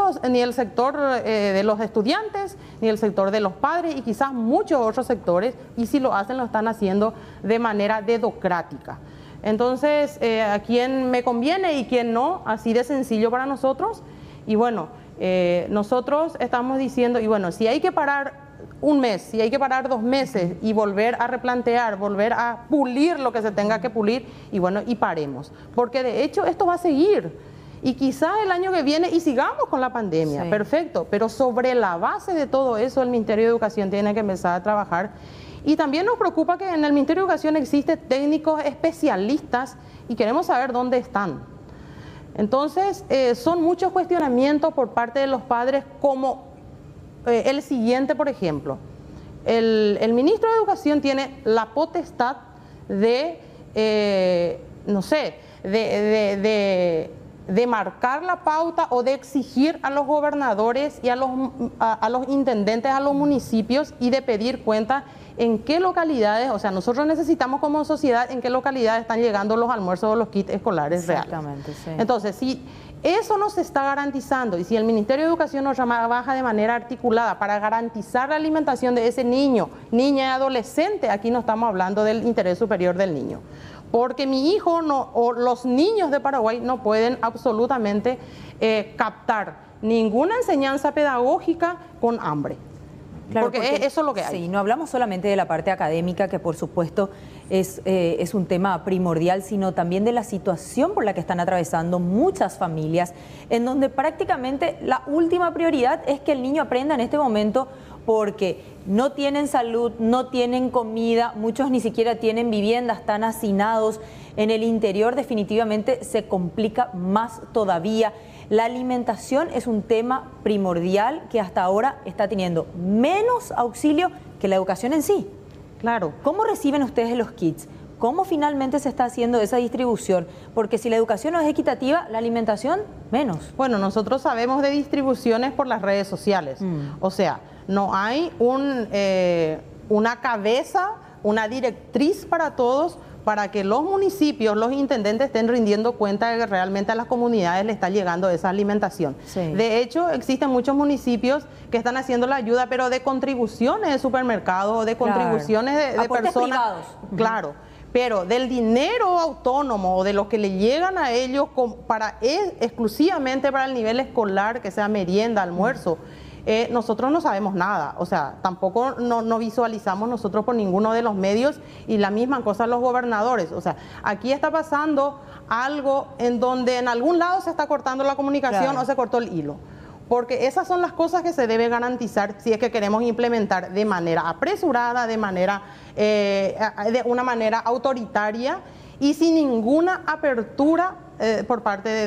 Speaker 13: de los estudiantes, ni el sector de los padres y quizás muchos otros sectores, y si lo hacen, lo están haciendo de manera dedocrática. Entonces, a quien me conviene y quien no, así de sencillo para nosotros. Y bueno, nosotros estamos diciendo, y bueno, si hay que parar un mes, si hay que parar 2 meses y volver a replantear, volver a pulir lo que se tenga que pulir, y bueno, y paremos. Porque de hecho esto va a seguir. Y quizás el año que viene y sigamos con la pandemia, sí. Perfecto. Pero sobre la base de todo eso, el Ministerio de Educación tiene que empezar a trabajar. Y también nos preocupa que en el Ministerio de Educación existen técnicos especialistas y queremos saber dónde están. Entonces, son muchos cuestionamientos por parte de los padres, como el siguiente, por ejemplo. El ministro de Educación tiene la potestad de, no sé, de marcar la pauta o de exigir a los gobernadores y a los intendentes, a los municipios, y de pedir cuenta en qué localidades, o sea, nosotros necesitamos como sociedad en qué localidades están llegando los almuerzos o los kits escolares reales. Exactamente, sí. Entonces, si eso no se está garantizando y si el Ministerio de Educación no trabaja de manera articulada para garantizar la alimentación de ese niño, niña y adolescente, aquí no estamos hablando del interés superior del niño. Porque mi hijo o los niños de Paraguay no pueden absolutamente captar ninguna enseñanza pedagógica con hambre. Claro, porque eso es lo que hay.
Speaker 2: Sí, no hablamos solamente de la parte académica, que por supuesto es un tema primordial, sino también de la situación por la que están atravesando muchas familias, en donde prácticamente la última prioridad es que el niño aprenda en este momento, porque no tienen salud, no tienen comida, muchos ni siquiera tienen vivienda, están hacinados. En el interior definitivamente se complica más todavía. La alimentación es un tema primordial que hasta ahora está teniendo menos auxilio que la educación en sí.
Speaker 13: Claro.
Speaker 2: ¿Cómo reciben ustedes los kits? ¿cómo finalmente se está haciendo esa distribución? Porque si la educación no es equitativa, la alimentación menos.
Speaker 13: Bueno, nosotros sabemos de distribuciones por las redes sociales. O sea, no hay una cabeza, una directriz para todos, para que los municipios, los intendentes estén rindiendo cuenta de que realmente a las comunidades le está llegando esa alimentación. Sí. De hecho, existen muchos municipios que están haciendo la ayuda, pero de contribuciones de supermercados o de contribuciones de personas.
Speaker 2: Privados.
Speaker 13: Claro, pero del dinero autónomo o de lo que le llegan a ellos exclusivamente para el nivel escolar, que sea merienda, almuerzo, nosotros no sabemos nada, o sea, tampoco no visualizamos nosotros por ninguno de los medios, y la misma cosa los gobernadores. O sea, aquí está pasando algo en donde en algún lado se está cortando la comunicación, o se cortó el hilo, porque esas son las cosas que se debe garantizar si es que queremos implementar de manera apresurada, de una manera autoritaria y sin ninguna apertura por parte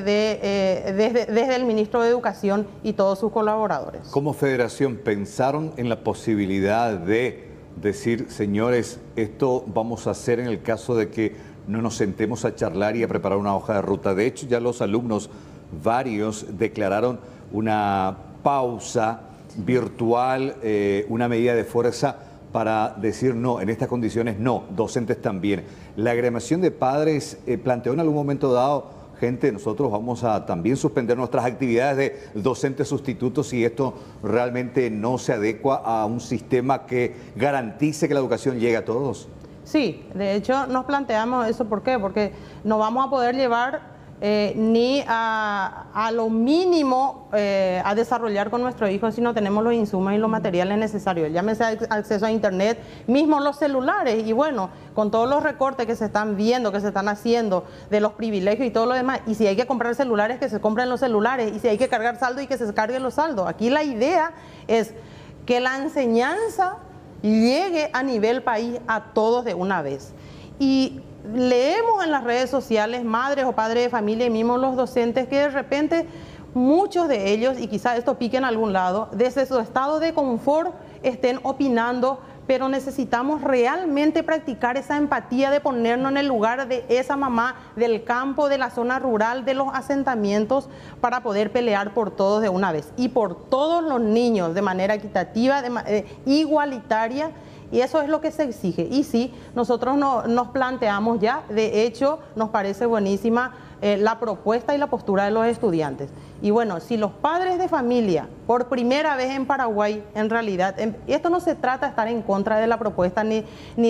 Speaker 13: desde el ministro de Educación y todos sus colaboradores.
Speaker 9: Como federación, ¿pensaron en la posibilidad de decir, señores, esto vamos a hacer en el caso de que no nos sentemos a charlar y a preparar una hoja de ruta? De hecho, ya los alumnos, varios, declararon una pausa virtual, una medida de fuerza para decir no, en estas condiciones no, docentes también. La agremiación de padres planteó en algún momento dado, gente, nosotros vamos a también suspender nuestras actividades de docentes sustitutos si esto realmente no se adecua a un sistema que garantice que la educación llegue a todos.
Speaker 13: Sí, de hecho nos planteamos eso. ¿Por qué? Porque no vamos a poder llevar ni a lo mínimo a desarrollar con nuestros hijos si no tenemos los insumos y los materiales necesarios. Llámese acceso a internet, mismo los celulares, y bueno, con todos los recortes que se están viendo, que se están haciendo de los privilegios y todo lo demás, y si hay que comprar celulares, que se compren los celulares, y si hay que cargar saldo y que se carguen los saldos. Aquí la idea es que la enseñanza llegue a nivel país a todos de una vez. Y leemos en las redes sociales, madres o padres de familia y mismos los docentes, que de repente muchos de ellos, y quizás esto pique en algún lado, desde su estado de confort estén opinando, pero necesitamos realmente practicar esa empatía de ponernos en el lugar de esa mamá del campo, de la zona rural, de los asentamientos, para poder pelear por todos de una vez y por todos los niños de manera equitativa, igualitaria. Y eso es lo que se exige. Y sí, nosotros nos planteamos ya, de hecho, nos parece buenísima la propuesta y la postura de los estudiantes. Y bueno, si los padres de familia, por primera vez en Paraguay, en realidad, esto no se trata de estar en contra de la propuesta ni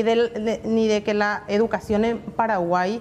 Speaker 13: de que la educación en Paraguay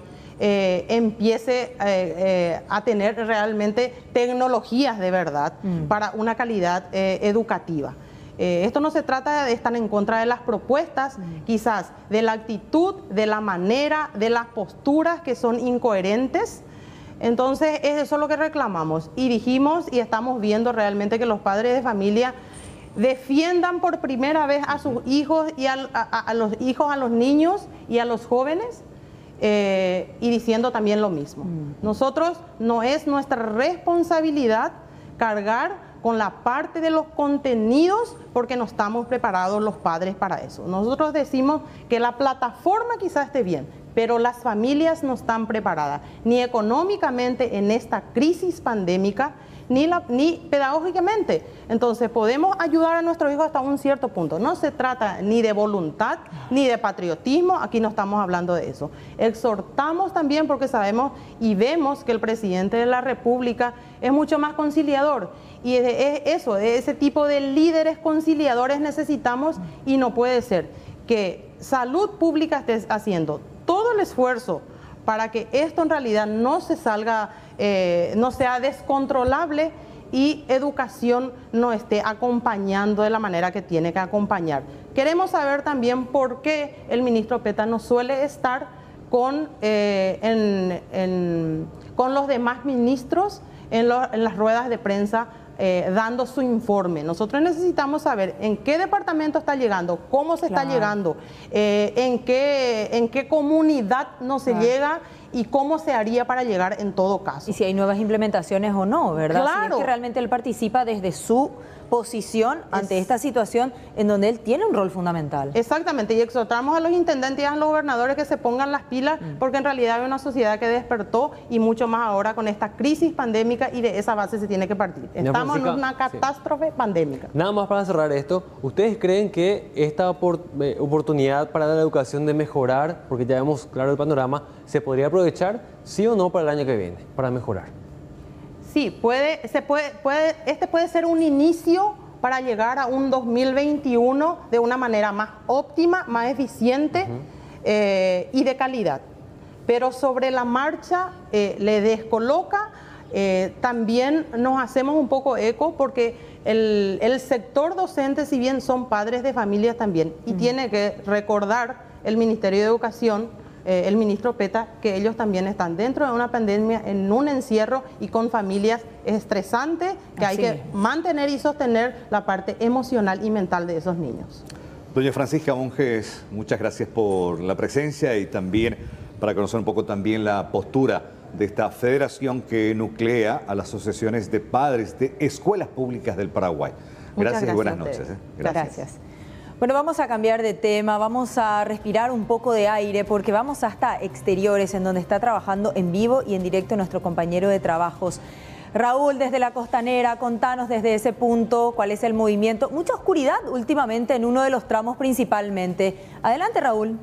Speaker 13: empiece a tener realmente tecnologías de verdad para una calidad educativa. Esto no se trata de estar en contra de las propuestas, quizás de la actitud, de la manera, de las posturas que son incoherentes. Entonces, eso es lo que reclamamos. Y dijimos y estamos viendo realmente que los padres de familia defiendan por primera vez a sus hijos y a los niños y a los jóvenes, y diciendo también lo mismo. Nosotros, no es nuestra responsabilidad cargar con la parte de los contenidos, porque no estamos preparados los padres para eso. Nosotros decimos que la plataforma quizás esté bien, pero las familias no están preparadas, ni económicamente en esta crisis pandémica, ni pedagógicamente. Entonces podemos ayudar a nuestros hijos hasta un cierto punto. No se trata ni de voluntad, ni de patriotismo, aquí no estamos hablando de eso. Exhortamos también porque sabemos y vemos que el presidente de la República es mucho más conciliador. Y ese tipo de líderes conciliadores necesitamos, y no puede ser que Salud Pública esté haciendo todo el esfuerzo para que esto en realidad no se salga, no sea descontrolable, y Educación no esté acompañando de la manera que tiene que acompañar. Queremos saber también por qué el ministro Peta no suele estar con los demás ministros en las ruedas de prensa, dando su informe. Nosotros necesitamos saber en qué departamento está llegando, cómo se está llegando, en qué comunidad no se llega y cómo se haría para llegar en todo caso.
Speaker 2: Y si hay nuevas implementaciones o no, ¿verdad?
Speaker 13: Claro.
Speaker 2: Si es que realmente él participa desde su posición ante esta situación en donde él tiene un rol fundamental.
Speaker 13: Exactamente, y exhortamos a los intendentes y a los gobernadores que se pongan las pilas, porque en realidad hay una sociedad que despertó y mucho más ahora con esta crisis pandémica, y de esa base se tiene que partir. Estamos en una catástrofe pandémica.
Speaker 3: Nada más para cerrar esto, ¿ustedes creen que esta oportunidad para la educación de mejorar, porque ya vemos claro el panorama, se podría aprovechar, sí o no, para el año que viene, para mejorar?
Speaker 13: Sí, este puede ser un inicio para llegar a un 2021 de una manera más óptima, más eficiente y de calidad. Pero sobre la marcha le descoloca, también nos hacemos un poco eco porque el sector docente, si bien son padres de familias también, y tiene que recordar el Ministerio de Educación, el ministro Peta, que ellos también están dentro de una pandemia, en un encierro y con familias estresantes, que hay que mantener y sostener la parte emocional y mental de esos niños.
Speaker 9: Doña Francisca Monjes, muchas gracias por la presencia y también para conocer un poco también la postura de esta federación que nuclea a las asociaciones de padres de escuelas públicas del Paraguay. Gracias y buenas noches.
Speaker 2: Gracias. Bueno, vamos a cambiar de tema, vamos a respirar un poco de aire porque vamos hasta exteriores, en donde está trabajando en vivo y en directo nuestro compañero de trabajos. Raúl, desde la Costanera, contanos desde ese punto cuál es el movimiento. Mucha oscuridad últimamente en uno de los tramos principalmente. Adelante, Raúl.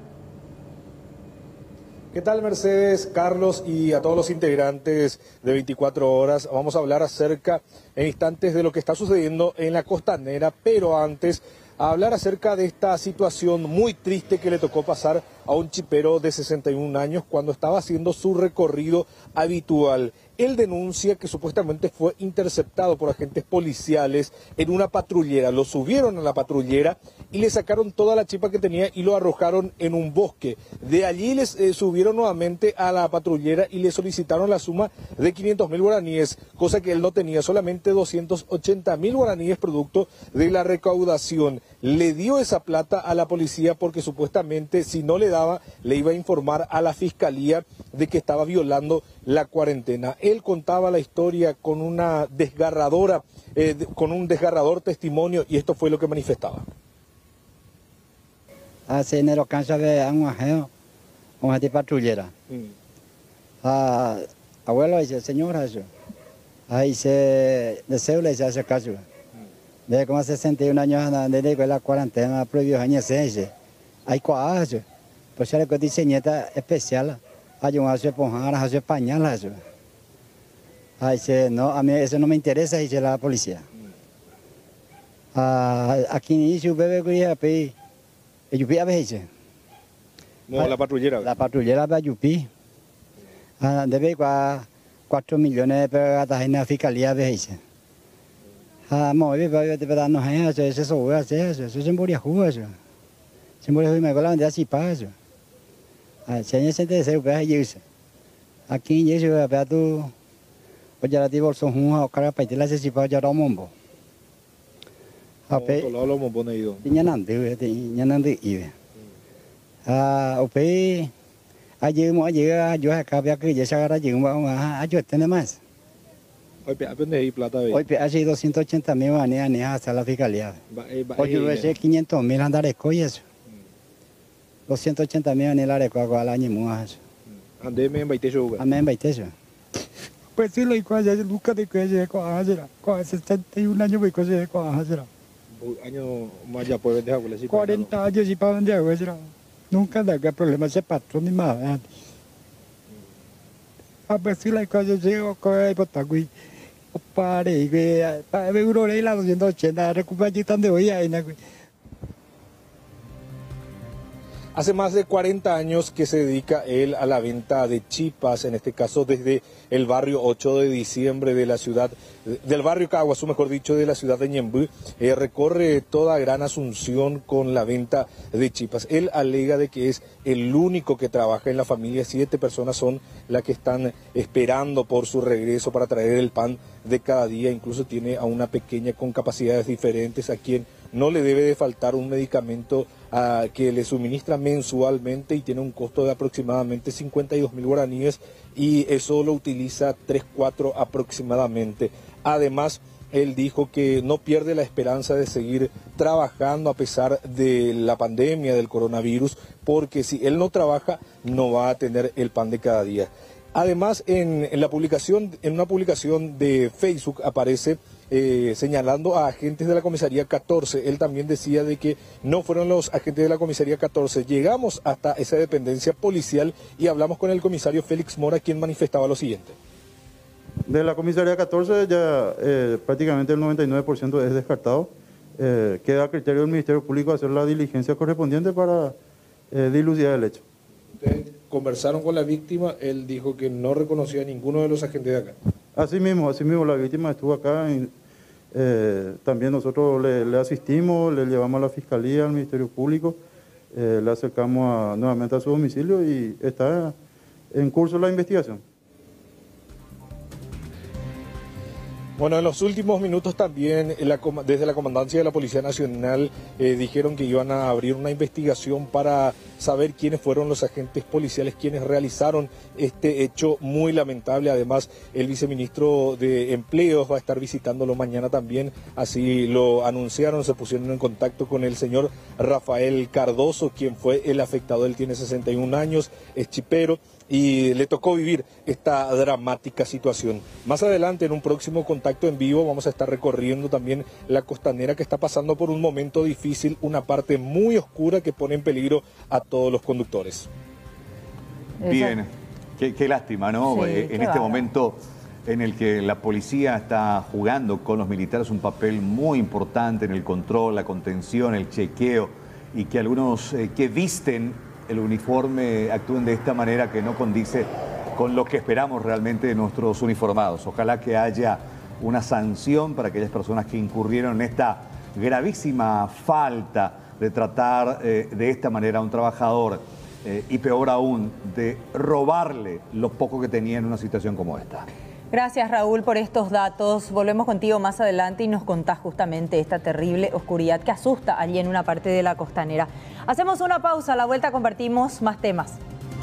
Speaker 14: ¿Qué tal, Mercedes, Carlos y a todos los integrantes de 24 horas? Vamos a hablar acerca en instantes de lo que está sucediendo en la Costanera, pero antes a hablar acerca de esta situación muy triste que le tocó pasar a un chipero de 61 años cuando estaba haciendo su recorrido habitual. Él denuncia que supuestamente fue interceptado por agentes policiales en una patrullera. Lo subieron a la patrullera y le sacaron toda la chipa que tenía y lo arrojaron en un bosque. De allí les subieron nuevamente a la patrullera y le solicitaron la suma de 500.000 guaraníes, cosa que él no tenía, solamente 280.000 guaraníes producto de la recaudación. Le dio esa plata a la policía porque supuestamente si no le daba, le iba a informar a la fiscalía de que estaba violando la cuarentena. Él contaba la historia con una desgarradora, con un desgarrador testimonio, y esto fue lo que manifestaba.
Speaker 15: Hace enero cancha de un de patrullera. Abuelo dice, señora, ahí se deseo le hace caso. De como 61 años desde la cuarentena prohibió años hay coajo, pues era que diseñeta especial. Hay un hace ponjar, hace pañal, ahí se no, a mí eso no me interesa, dice la policía. Aquí ni su bebé que Yupi a veces.
Speaker 14: No, la patrullera.
Speaker 15: La patrullera va a Yupi. Debe 4 millones de pegatas en la fiscalía a veces. Muy bien, de verdad no es eso, eso voy a hacer eso, eso se moría jugo. Se moría jugo y me voy a vender así para eso. Si hay gente de ser aquí yo voy a ver tú, pues ya la digo, son un cara para irte si para ya rombo.
Speaker 14: Todo lo mombo no ido.
Speaker 15: Ya no iba. Ope, ayer yo acá veo que ya se agarra llegó a yo tiene más.
Speaker 14: Hoy aprende ahí plata.
Speaker 15: Hoy hace 280.000 guaraníes hasta la fiscalía. Hoy yo hace 500.000 andares coyes. 280.000 en el área al año más.
Speaker 14: Andeme en Baitejo.
Speaker 15: Amén en Baitejo. Pues sí, lo igual ya nunca de que se coajera. Con 61 años voy a se coajera.
Speaker 14: Año más ya puede vender agua.
Speaker 15: 40 años y para vender agua. Nunca da que problema se patrón ni más. A ver si la cosa llega con el potagui. Pare, que para euro le la 280 recuperación de hoy ahí.
Speaker 14: Hace más de 40 años que se dedica él a la venta de chipas, en este caso desde el barrio 8 de diciembre de la ciudad, del barrio Caguazú, mejor dicho, de la ciudad de Ñemby. Recorre toda Gran Asunción con la venta de chipas. Él alega de que es el único que trabaja en la familia. 7 personas son las que están esperando por su regreso para traer el pan de cada día. Incluso tiene a una pequeña con capacidades diferentes a quien no le debe de faltar un medicamento que le suministra mensualmente y tiene un costo de aproximadamente 52.000 guaraníes y eso lo utiliza 3-4 aproximadamente. Además, Él dijo que no pierde la esperanza de seguir trabajando a pesar de la pandemia del coronavirus, porque si él no trabaja no va a tener el pan de cada día. Además, en una publicación de Facebook aparece señalando a agentes de la comisaría 14. Él también decía de que no fueron los agentes de la comisaría 14. Llegamos hasta esa dependencia policial y hablamos con el comisario Félix Mora, quien manifestaba lo siguiente.
Speaker 16: De la comisaría 14 ya prácticamente el 99% es descartado. Queda a criterio del Ministerio Público hacer la diligencia correspondiente para dilucidar el hecho.
Speaker 14: ¿Ustedes conversaron con la víctima? Él dijo que no reconocía a ninguno de los agentes de acá.
Speaker 16: Así mismo la víctima estuvo acá. También nosotros le asistimos, le llevamos a la Fiscalía, al Ministerio Público, le acercamos nuevamente a su domicilio y está en curso la investigación.
Speaker 14: Bueno, en los últimos minutos también desde la Comandancia de la Policía Nacional dijeron que iban a abrir una investigación para saber quiénes fueron los agentes policiales quienes realizaron este hecho muy lamentable. Además, el viceministro de Empleos va a estar visitándolo mañana también, así lo anunciaron, se pusieron en contacto con el señor Rafael Cardoso, quien fue el afectado. Él tiene 61 años, es chipero y le tocó vivir esta dramática situación. Más adelante, en un próximo contacto en vivo, vamos a estar recorriendo también la costanera, que está pasando por un momento difícil, una parte muy oscura que pone en peligro a todos los conductores.
Speaker 9: Bien, qué lástima, ¿no?
Speaker 2: Sí,
Speaker 9: en este momento en el que la policía está jugando con los militares un papel muy importante en el control, la contención, el chequeo, y que algunos que visten el uniforme actúen de esta manera que no condice con lo que esperamos realmente de nuestros uniformados. Ojalá que haya una sanción para aquellas personas que incurrieron en esta gravísima falta de tratar de esta manera a un trabajador y peor aún, de robarle lo poco que tenía en una situación como esta.
Speaker 2: Gracias, Raúl, por estos datos. Volvemos contigo más adelante y nos contás justamente esta terrible oscuridad que asusta allí en una parte de la costanera. Hacemos una pausa, a la vuelta compartimos más temas.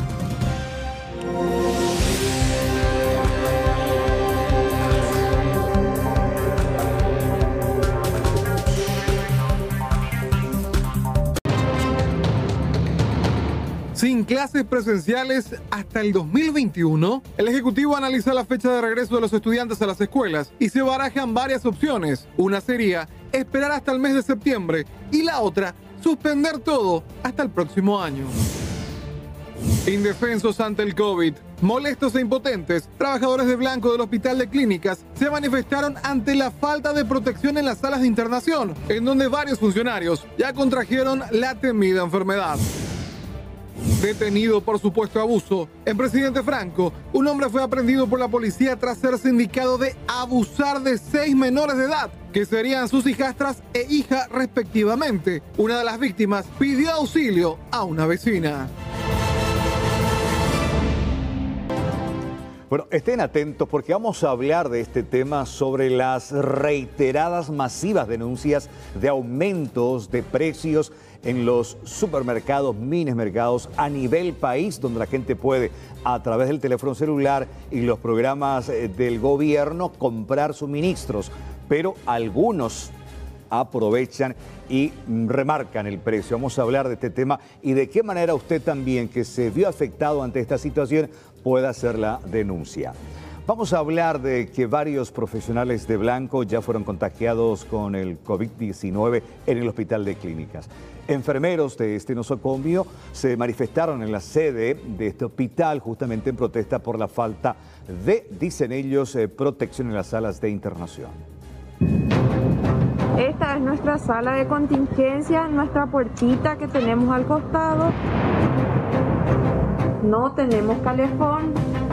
Speaker 1: Sin clases presenciales hasta el 2021, el Ejecutivo analiza la fecha de regreso de los estudiantes a las escuelas y se barajan varias opciones. Una sería esperar hasta el mes de septiembre y la otra, suspender todo hasta el próximo año. Indefensos ante el COVID, molestos e impotentes, trabajadores de blanco del Hospital de Clínicas se manifestaron ante la falta de protección en las salas de internación, en donde varios funcionarios ya contrajeron la temida enfermedad. Detenido por supuesto abuso, en Presidente Franco, un hombre fue aprehendido por la policía tras ser sindicado de abusar de 6 menores de edad, que serían sus hijastras e hija respectivamente. Una de las víctimas pidió auxilio a una vecina.
Speaker 9: Bueno, estén atentos porque vamos a hablar de este tema sobre las reiteradas masivas denuncias de aumentos de precios en los supermercados, minimercados a nivel país, donde la gente puede, a través del teléfono celular y los programas del gobierno, comprar suministros. Pero algunos aprovechan y remarcan el precio. Vamos a hablar de este tema y de qué manera usted también, que se vio afectado ante esta situación, puede hacer la denuncia. Vamos a hablar de que varios profesionales de blanco ya fueron contagiados con el COVID-19 en el Hospital de Clínicas. Enfermeros de este nosocomio se manifestaron en la sede de este hospital justamente en protesta por la falta de, dicen ellos, protección en las salas de internación.
Speaker 17: Esta es nuestra sala de contingencia, nuestra puertita que tenemos al costado. No tenemos calefón.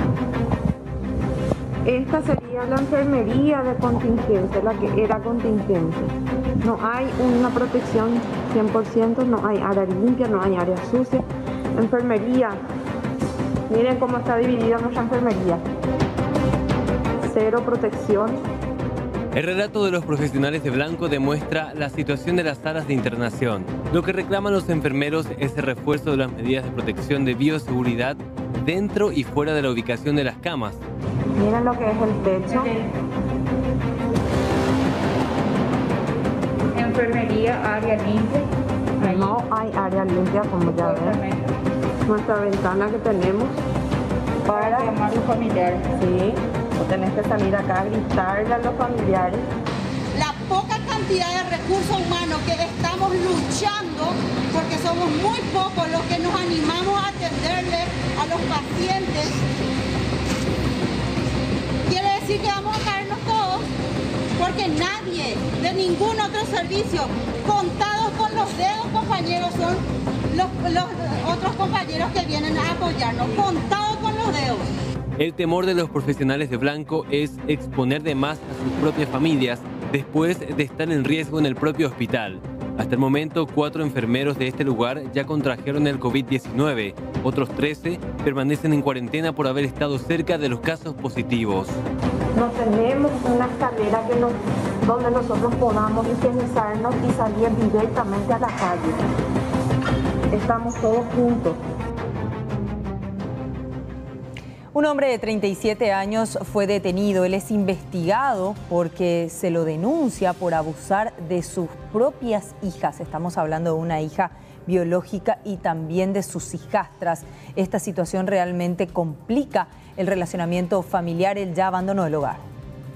Speaker 17: Esta sería la enfermería de contingencia, la que era contingente. No hay una protección 100%, no hay área limpia, no hay área sucia. Enfermería, miren cómo está dividida nuestra enfermería. Cero protección.
Speaker 3: El relato de los profesionales de blanco demuestra la situación de las salas de internación. Lo que reclaman los enfermeros es el refuerzo de las medidas de protección de bioseguridad dentro y fuera de la ubicación de las camas.
Speaker 17: Miren lo que es el techo. enfermería, área limpia.
Speaker 7: No hay área limpia, como ya ven. Nuestra ventana que tenemos para
Speaker 17: llamar a los familiares.
Speaker 7: Sí, o tenés que salir acá a gritarle a los familiares.
Speaker 18: La poca cantidad de recursos humanos que estamos luchando, porque somos muy pocos los que nos animamos a atenderle a los pacientes, quiere decir que vamos a caernos todos, porque nadie de ningún otro servicio, contados con los dedos, compañeros, son los otros compañeros que vienen a apoyarnos, contados con los dedos.
Speaker 3: El temor de los profesionales de blanco es exponer de más a sus propias familias después de estar en riesgo en el propio hospital. Hasta el momento, 4 enfermeros de este lugar ya contrajeron el COVID-19. Otros 13 permanecen en cuarentena por haber estado cerca de los casos positivos.
Speaker 17: No tenemos una escalera donde nosotros podamos higienizarnos y salir directamente a la calle. Estamos todos juntos.
Speaker 2: Un hombre de 37 años fue detenido. Él es investigado porque se lo denuncia por abusar de sus propias hijas. Estamos hablando de una hija biológica y también de sus hijastras. Esta situación realmente complica el relacionamiento familiar. Él ya abandonó el hogar.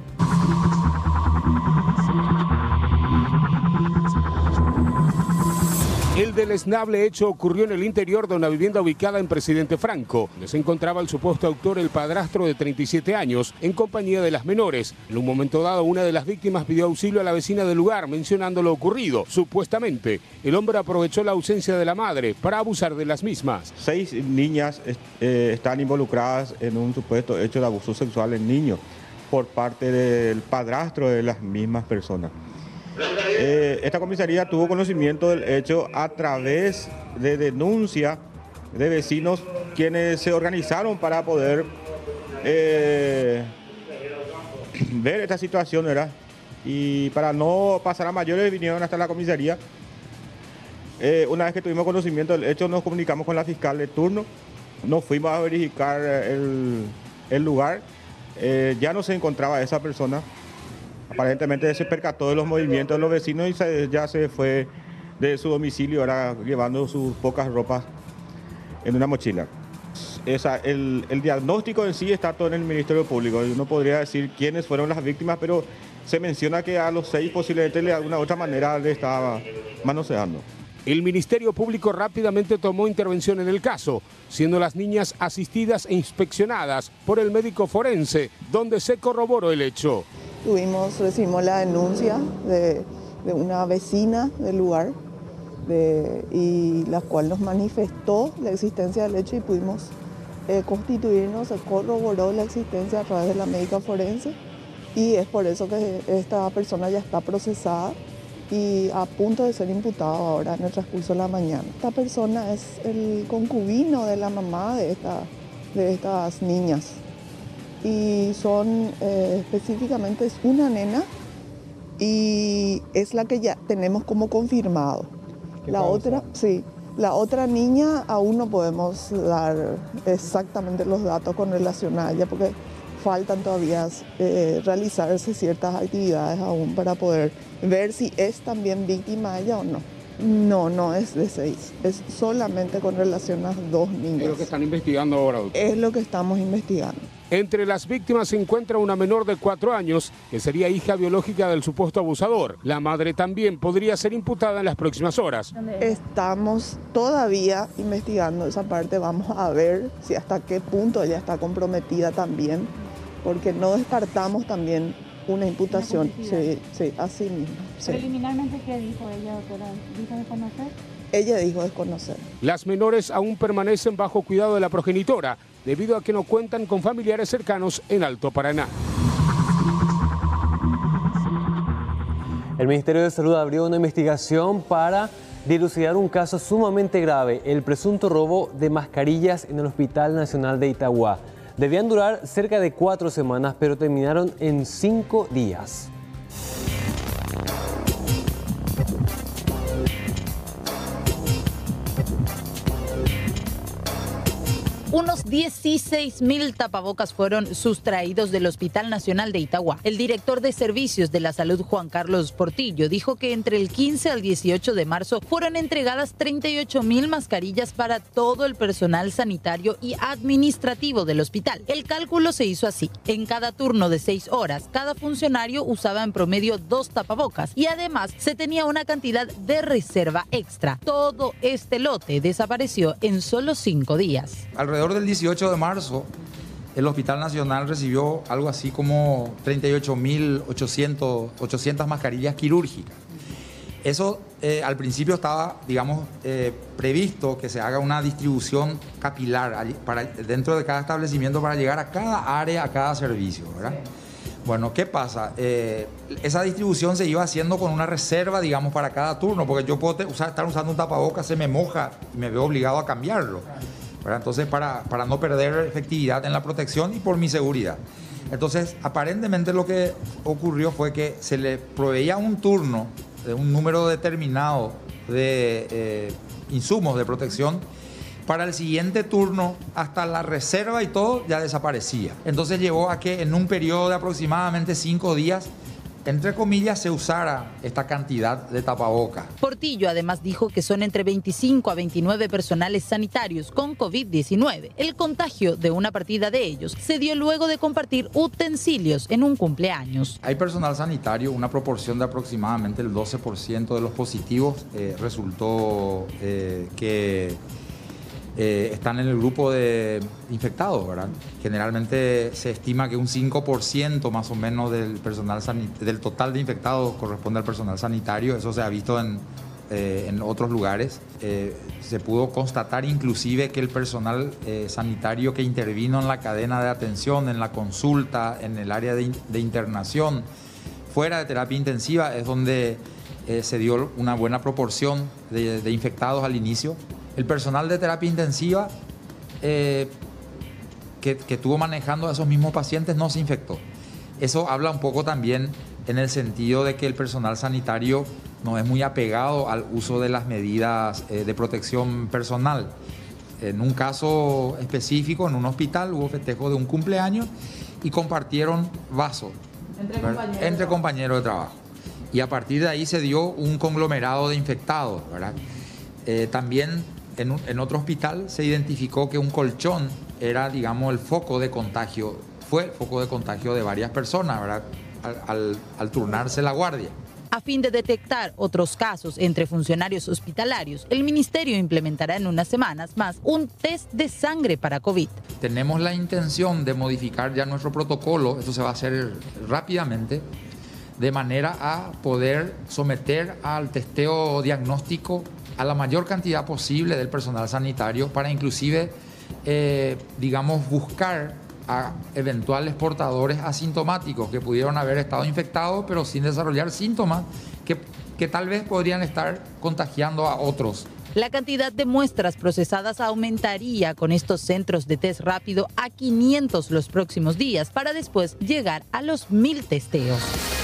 Speaker 19: El deleznable hecho ocurrió en el interior de una vivienda ubicada en Presidente Franco, donde se encontraba el supuesto autor, el padrastro de 37 años, en compañía de las menores. En un momento dado, una de las víctimas pidió auxilio a la vecina del lugar, mencionando lo ocurrido. Supuestamente, el hombre aprovechó la ausencia de la madre para abusar de las mismas.
Speaker 20: 6 niñas están involucradas en un supuesto hecho de abuso sexual en niños por parte del padrastro de las mismas personas. Esta comisaría tuvo conocimiento del hecho a través de denuncia de vecinos quienes se organizaron para poder ver esta situación, ¿verdad? Y para no pasar a mayores vinieron hasta la comisaría. Una vez que tuvimos conocimiento del hecho nos comunicamos con la fiscal de turno, nos fuimos a verificar el lugar, ya no se encontraba esa persona. Aparentemente se percató de los movimientos de los vecinos y ya se fue de su domicilio, ahora llevando sus pocas ropas en una mochila. El diagnóstico en sí está todo en el Ministerio Público. Yo no podría decir quiénes fueron las víctimas, pero se menciona que a los 6 posiblemente de alguna u otra manera le estaba manoseando.
Speaker 19: El Ministerio Público rápidamente tomó intervención en el caso, siendo las niñas asistidas e inspeccionadas por el médico forense, donde se corroboró el hecho.
Speaker 21: Recibimos la denuncia de una vecina del lugar y la cual nos manifestó la existencia del hecho y pudimos constituirnos, se corroboró la existencia a través de la médica forense y es por eso que esta persona ya está procesada y a punto de ser imputada ahora en el transcurso de la mañana. Esta persona es el concubino de la mamá de estas niñas. Y son específicamente es una nena y es la que ya tenemos como confirmado. La otra niña aún no podemos dar exactamente los datos con relación a ella porque faltan todavía realizarse ciertas actividades aún para poder ver si es también víctima ella o no. No es de 6, es solamente con relación a 2 niñas.
Speaker 19: ¿Es lo que están investigando ahora, doctor?
Speaker 21: Es lo que estamos investigando.
Speaker 19: Entre las víctimas se encuentra una menor de 4 años, que sería hija biológica del supuesto abusador. La madre también podría ser imputada en las próximas horas.
Speaker 21: Estamos todavía investigando esa parte, vamos a ver si hasta qué punto ella está comprometida también, porque no descartamos también una imputación. Sí, así mismo. Sí.
Speaker 17: ¿Preliminarmente qué dijo ella, doctora? ¿Dijo desconocer?
Speaker 21: Ella dijo desconocer.
Speaker 19: Las menores aún permanecen bajo cuidado de la progenitora, debido a que no cuentan con familiares cercanos en Alto Paraná.
Speaker 3: El Ministerio de Salud abrió una investigación para dilucidar un caso sumamente grave, el presunto robo de mascarillas en el Hospital Nacional de Itagua. Debían durar cerca de 4 semanas, pero terminaron en 5 días.
Speaker 5: Unos 16.000 tapabocas fueron sustraídos del Hospital Nacional de Itagua. El director de Servicios de la Salud, Juan Carlos Portillo, dijo que entre el 15 al 18 de marzo fueron entregadas 38.000 mascarillas para todo el personal sanitario y administrativo del hospital. El cálculo se hizo así. En cada turno de 6 horas, cada funcionario usaba en promedio 2 tapabocas y además se tenía una cantidad de reserva extra. Todo este lote desapareció en solo 5 días.
Speaker 22: Alrededor del 18 de marzo, el Hospital Nacional recibió algo así como 38.800 mascarillas quirúrgicas. Eso al principio estaba, digamos, previsto que se haga una distribución capilar dentro de cada establecimiento para llegar a cada área, a cada servicio, ¿verdad? Bueno, ¿qué pasa? Esa distribución se iba haciendo con una reserva, digamos, para cada turno, porque yo puedo estar usando un tapabocas, se me moja y me veo obligado a cambiarlo, ¿verdad? Entonces, para no perder efectividad en la protección y por mi seguridad. Entonces, aparentemente lo que ocurrió fue que se le proveía un turno de un número determinado de insumos de protección. Para el siguiente turno, hasta la reserva y todo ya desaparecía. Entonces llevó a que en un periodo de aproximadamente 5 días, entre comillas, se usara esta cantidad de tapabocas.
Speaker 5: Portillo además dijo que son entre 25 a 29 personales sanitarios con COVID-19. El contagio de una partida de ellos se dio luego de compartir utensilios en un cumpleaños.
Speaker 22: Hay personal sanitario, una proporción de aproximadamente el 12% de los positivos resultó que están en el grupo de infectados, ¿verdad? Generalmente se estima que un 5% más o menos del personal del total de infectados corresponde al personal sanitario. Eso se ha visto en otros lugares. Se pudo constatar inclusive que el personal sanitario que intervino en la cadena de atención, en la consulta, en el área de internación, fuera de terapia intensiva, es donde se dio una buena proporción de infectados al inicio. El personal de terapia intensiva que estuvo manejando a esos mismos pacientes no se infectó. Eso habla un poco también en el sentido de que el personal sanitario no es muy apegado al uso de las medidas de protección personal. En un caso específico, en un hospital, hubo festejo de un cumpleaños y compartieron vasos entre compañeros de trabajo. Y a partir de ahí se dio un conglomerado de infectados, ¿verdad? También en otro hospital se identificó que un colchón era, digamos, el foco de contagio, fue el foco de contagio de varias personas, ¿verdad? Al turnarse la guardia.
Speaker 5: A fin de detectar otros casos entre funcionarios hospitalarios, el ministerio implementará en unas semanas más un test de sangre para COVID.
Speaker 22: Tenemos la intención de modificar ya nuestro protocolo, esto se va a hacer rápidamente, de manera a poder someter al testeo diagnóstico a la mayor cantidad posible del personal sanitario para inclusive, digamos, buscar a eventuales portadores asintomáticos que pudieron haber estado infectados pero sin desarrollar síntomas que tal vez podrían estar contagiando a otros.
Speaker 5: La cantidad de muestras procesadas aumentaría con estos centros de test rápido a 500 los próximos días para después llegar a los 1.000 testeos.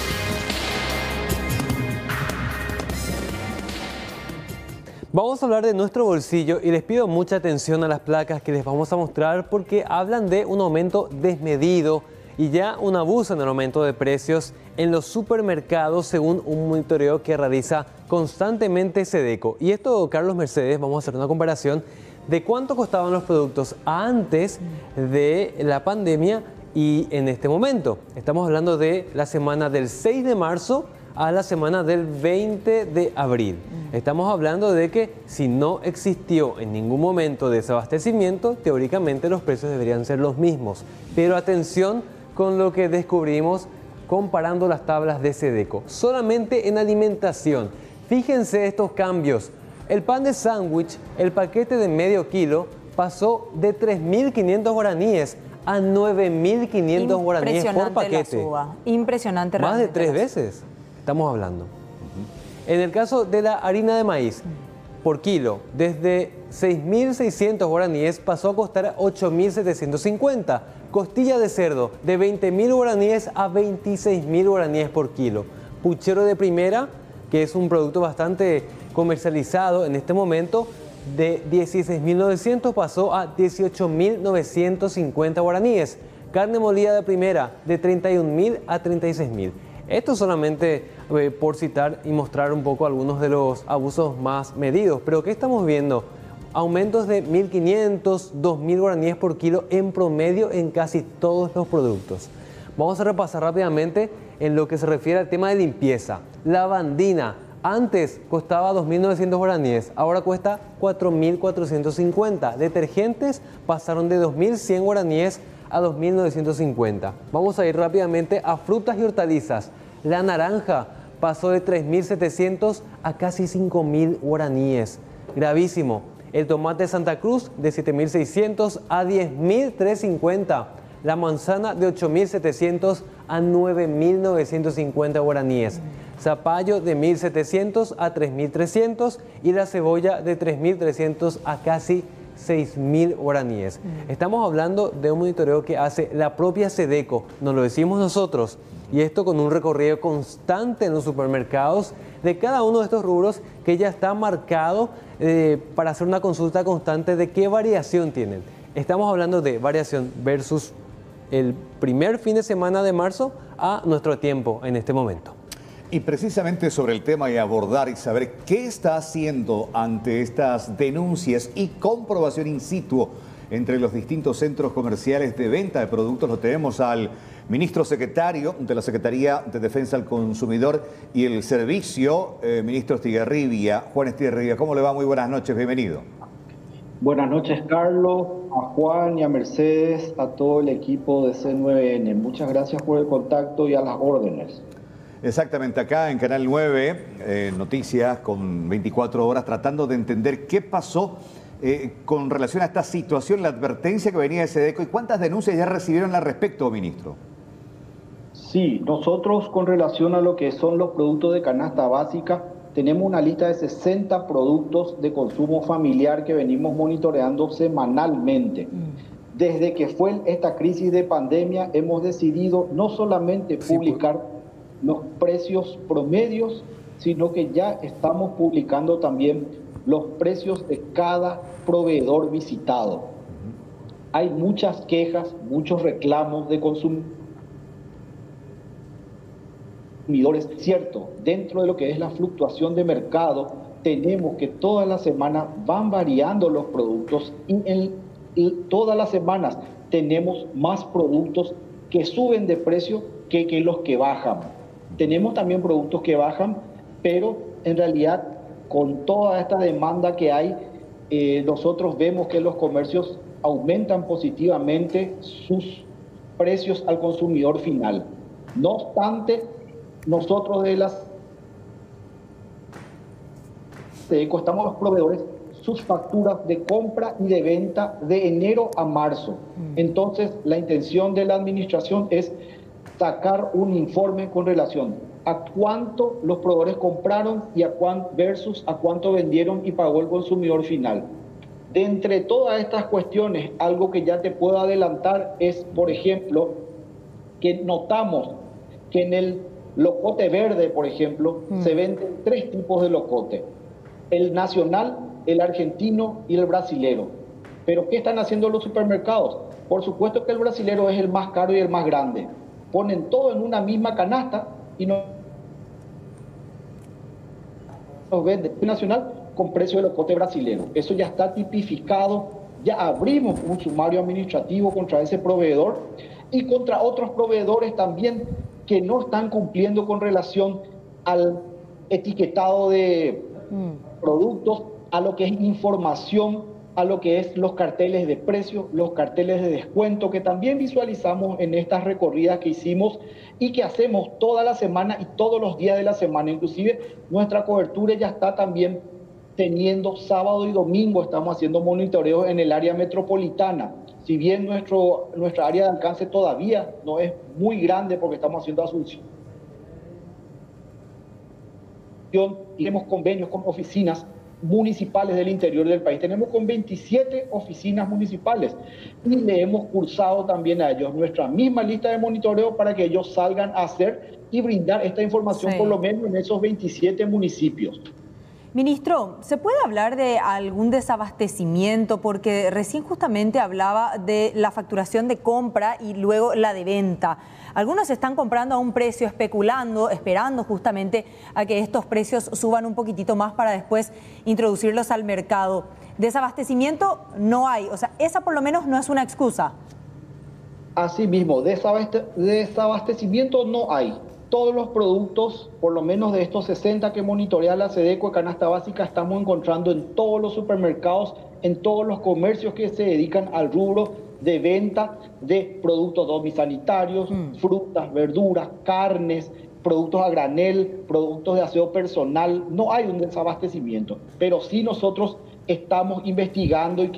Speaker 3: Vamos a hablar de nuestro bolsillo y les pido mucha atención a las placas que les vamos a mostrar porque hablan de un aumento desmedido y ya un abuso en el aumento de precios en los supermercados según un monitoreo que realiza constantemente Sedeco. Y esto, Carlos Mercedes, vamos a hacer una comparación de cuánto costaban los productos antes de la pandemia y en este momento. Estamos hablando de la semana del 6 de marzo a la semana del 20 de abril. Estamos hablando de que si no existió en ningún momento desabastecimiento, teóricamente los precios deberían ser los mismos. Pero atención con lo que descubrimos comparando las tablas de Sedeco. Solamente en alimentación. Fíjense estos cambios. El pan de sándwich, el paquete de medio kilo, pasó de 3.500 guaraníes a 9.500 guaraníes por paquete.
Speaker 2: Impresionante.
Speaker 3: Más de 3 veces estamos hablando. En el caso de la harina de maíz, por kilo, desde 6.600 guaraníes pasó a costar 8.750. Costilla de cerdo, de 20.000 guaraníes a 26.000 guaraníes por kilo. Puchero de primera, que es un producto bastante comercializado en este momento, de 16.900 pasó a 18.950 guaraníes. Carne molida de primera de 31.000 a 36.000. Esto solamente por citar y mostrar un poco algunos de los abusos más medidos. Pero ¿qué estamos viendo? Aumentos de 1.500, 2.000 guaraníes por kilo en promedio en casi todos los productos. Vamos a repasar rápidamente en lo que se refiere al tema de limpieza. Lavandina antes costaba 2.900 guaraníes, ahora cuesta 4.450. Detergentes pasaron de 2.100 guaraníes a 2.950. Vamos a ir rápidamente a frutas y hortalizas. La naranja pasó de 3.700 a casi 5.000 guaraníes. Gravísimo. El tomate Santa Cruz de 7.600 a 10.350. La manzana de 8.700 a 9.950 guaraníes. Zapallo de 1.700 a 3.300 y la cebolla de 3.300 a casi 6.000 guaraníes. Estamos hablando de un monitoreo que hace la propia Sedeco, nos lo decimos nosotros, y esto con un recorrido constante en los supermercados de cada uno de estos rubros que ya está marcado para hacer una consulta constante de qué variación tienen. Estamos hablando de variación versus el primer fin de semana de marzo a nuestro tiempo en este momento.
Speaker 9: Y precisamente sobre el tema y abordar y saber qué está haciendo ante estas denuncias y comprobación in situ entre los distintos centros comerciales de venta de productos, lo tenemos al ministro secretario de la Secretaría de Defensa al Consumidor y el Servicio, ministro Estigarribia. Juan Estigarribia, ¿cómo le va? Muy buenas noches, bienvenido.
Speaker 4: Buenas noches, Carlos, a Juan y a Mercedes, a todo el equipo de C9N. Muchas gracias por el contacto y a las órdenes.
Speaker 9: Exactamente, acá en Canal 9, noticias con 24 horas, tratando de entender qué pasó con relación a esta situación, la advertencia que venía de Sedeco y cuántas denuncias ya recibieron al respecto, ministro.
Speaker 4: Sí, nosotros con relación a lo que son los productos de canasta básica, tenemos una lista de 60 productos de consumo familiar que venimos monitoreando semanalmente. Desde que fue esta crisis de pandemia, hemos decidido no solamente publicar los precios promedios, sino que ya estamos publicando también los precios de cada proveedor visitado. Hay muchas quejas, muchos reclamos de consumidores. Cierto, dentro de lo que es la fluctuación de mercado, tenemos que todas las semanas van variando los productos y todas las semanas tenemos más productos que suben de precio que los que bajan. Tenemos también productos que bajan, pero en realidad con toda esta demanda que hay, nosotros vemos que los comercios aumentan positivamente sus precios al consumidor final. No obstante, nosotros de las Sedeco estamos los proveedores sus facturas de compra y de venta de enero a marzo. Entonces, la intención de la administración es sacar un informe con relación a cuánto los proveedores compraron y versus a cuánto vendieron y pagó el consumidor final. De entre todas estas cuestiones, algo que ya te puedo adelantar es, por ejemplo, que notamos que en el locote verde, por ejemplo, se venden 3 tipos de locote: el nacional, el argentino y el brasilero. ¿Pero qué están haciendo los supermercados? Por supuesto que el brasilero es el más caro y el más grande. Ponen todo en una misma canasta y nos venden el nacional con precio de locote brasilero. Eso ya está tipificado, ya abrimos un sumario administrativo contra ese proveedor y contra otros proveedores también que no están cumpliendo con relación al etiquetado de productos, a lo que es información, a lo que es los carteles de precio, los carteles de descuento, que también visualizamos en estas recorridas que hicimos y que hacemos toda la semana y todos los días de la semana. Inclusive nuestra cobertura ya está también teniendo sábado y domingo, estamos haciendo monitoreo en el área metropolitana. Si bien nuestra área de alcance todavía no es muy grande porque estamos haciendo Asunción, tenemos convenios con oficinas municipales del interior del país. Tenemos con 27 oficinas municipales y le hemos cursado también a ellos nuestra misma lista de monitoreo para que ellos salgan a hacer y brindar esta información por lo menos en esos 27 municipios.
Speaker 2: Ministro, ¿se puede hablar de algún desabastecimiento? Porque recién justamente hablaba de la facturación de compra y luego la de venta. Algunos están comprando a un precio, especulando, esperando justamente a que estos precios suban un poquitito más para después introducirlos al mercado. Desabastecimiento no hay, o sea, esa por lo menos no es una excusa.
Speaker 4: Así mismo, desabastecimiento no hay. Todos los productos, por lo menos de estos 60 que monitorea la SEDECO de canasta básica, estamos encontrando en todos los supermercados, en todos los comercios que se dedican al rubro de venta de productos domisanitarios, frutas, verduras, carnes, productos a granel, productos de aseo personal. No hay un desabastecimiento, pero sí nosotros estamos investigando y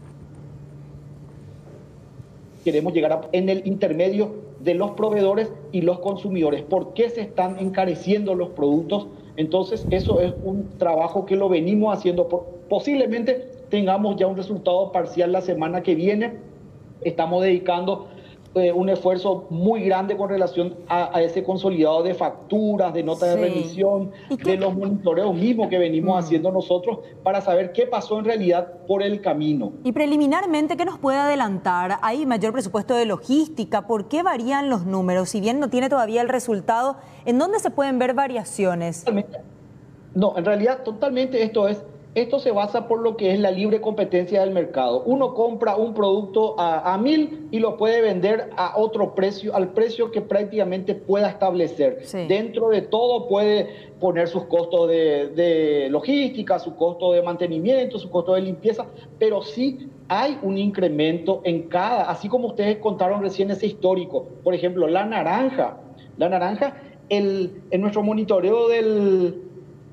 Speaker 4: queremos llegar en el intermedio de los proveedores y los consumidores. ¿Por qué se están encareciendo los productos? Entonces, eso es un trabajo que lo venimos haciendo. Posiblemente tengamos ya un resultado parcial la semana que viene. Estamos dedicando un esfuerzo muy grande con relación a ese consolidado de facturas, de notas de remisión, de los monitoreos mismos que venimos haciendo nosotros para saber qué pasó en realidad por el camino.
Speaker 2: Y preliminarmente, ¿qué nos puede adelantar? ¿Hay mayor presupuesto de logística? ¿Por qué varían los números? Si bien no tiene todavía el resultado, ¿en dónde se pueden ver variaciones?
Speaker 4: No, en realidad totalmente esto se basa por lo que es la libre competencia del mercado. Uno compra un producto a 1.000 y lo puede vender a otro precio, al precio que prácticamente pueda establecer. Sí. Dentro de todo puede poner sus costos de logística, su costo de mantenimiento, su costo de limpieza, pero sí hay un incremento en cada, así como ustedes contaron recién ese histórico. Por ejemplo, la naranja, en nuestro monitoreo del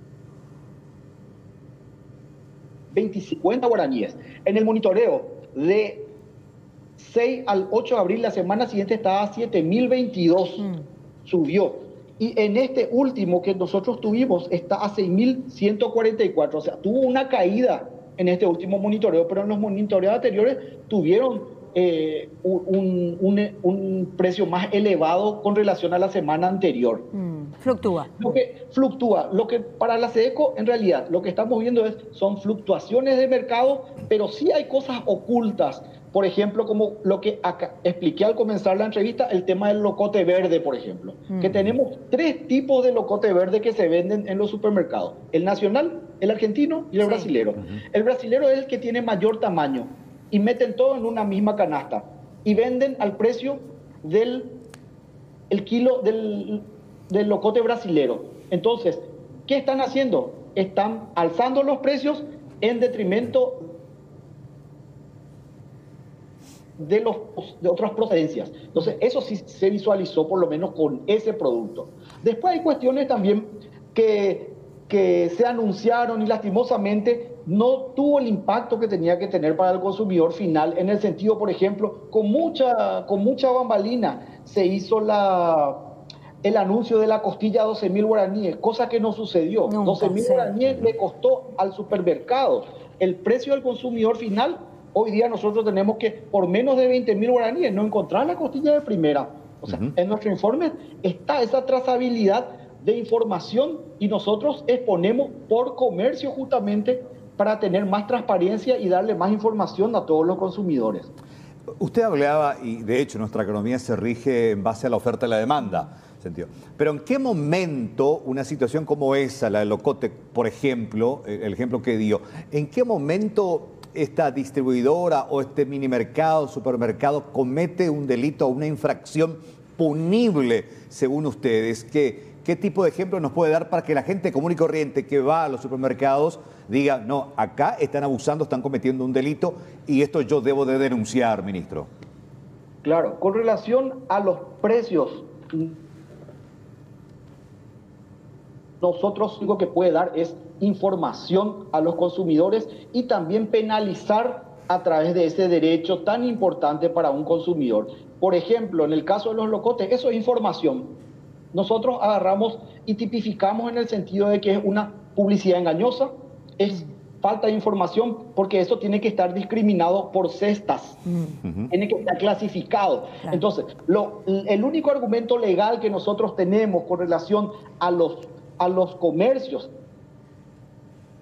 Speaker 4: 50 guaraníes. En el monitoreo de 6 al 8 de abril, la semana siguiente estaba a 7.022, subió. Y en este último que nosotros tuvimos está a 6.144, o sea, tuvo una caída en este último monitoreo, pero en los monitoreos anteriores tuvieron un precio más elevado con relación a la semana anterior.
Speaker 2: Fluctúa.
Speaker 4: Lo que para la SEDECO, en realidad, lo que estamos viendo son fluctuaciones de mercado, pero sí hay cosas ocultas. Por ejemplo, como lo que acá expliqué al comenzar la entrevista, el tema del locote verde, por ejemplo. Que tenemos 3 tipos de locote verde que se venden en los supermercados. El nacional, el argentino y el brasilero. El brasilero es el que tiene mayor tamaño y meten todo en una misma canasta y venden al precio del kilo del locote brasilero. Entonces, ¿qué están haciendo? Están alzando los precios en detrimento de otras procedencias. Entonces, eso sí se visualizó por lo menos con ese producto. Después hay cuestiones también que se anunciaron y lastimosamente no tuvo el impacto que tenía que tener para el consumidor final, en el sentido, por ejemplo, con mucha bambalina se hizo el anuncio de la costilla a 12.000 guaraníes, cosa que no sucedió. 12.000 guaraníes le costó al supermercado. El precio del consumidor final, hoy día nosotros tenemos que, por menos de 20.000 guaraníes, no encontrar la costilla de primera. O sea, en nuestro informe está esa trazabilidad de información y nosotros exponemos por comercio justamente para tener más transparencia y darle más información a todos los consumidores.
Speaker 9: Usted hablaba, y de hecho nuestra economía se rige en base a la oferta y la demanda, sentido. Pero ¿en qué momento una situación como esa, la del locote, por ejemplo, el ejemplo que dio, en qué momento esta distribuidora o este minimercado, supermercado, comete un delito o una infracción punible, según ustedes? ¿Qué tipo de ejemplo nos puede dar para que la gente común y corriente que va a los supermercados diga, no, acá están abusando, están cometiendo un delito y esto yo debo de denunciar, ministro?
Speaker 4: Claro, con relación a los precios, nosotros lo que puede dar es información a los consumidores y también penalizar a través de ese derecho tan importante para un consumidor. Por ejemplo, en el caso de los locotes, eso es información. Nosotros agarramos y tipificamos en el sentido de que es una publicidad engañosa, es falta de información, porque eso tiene que estar discriminado por cestas, tiene que estar clasificado. Claro. Entonces, el único argumento legal que nosotros tenemos con relación a los comercios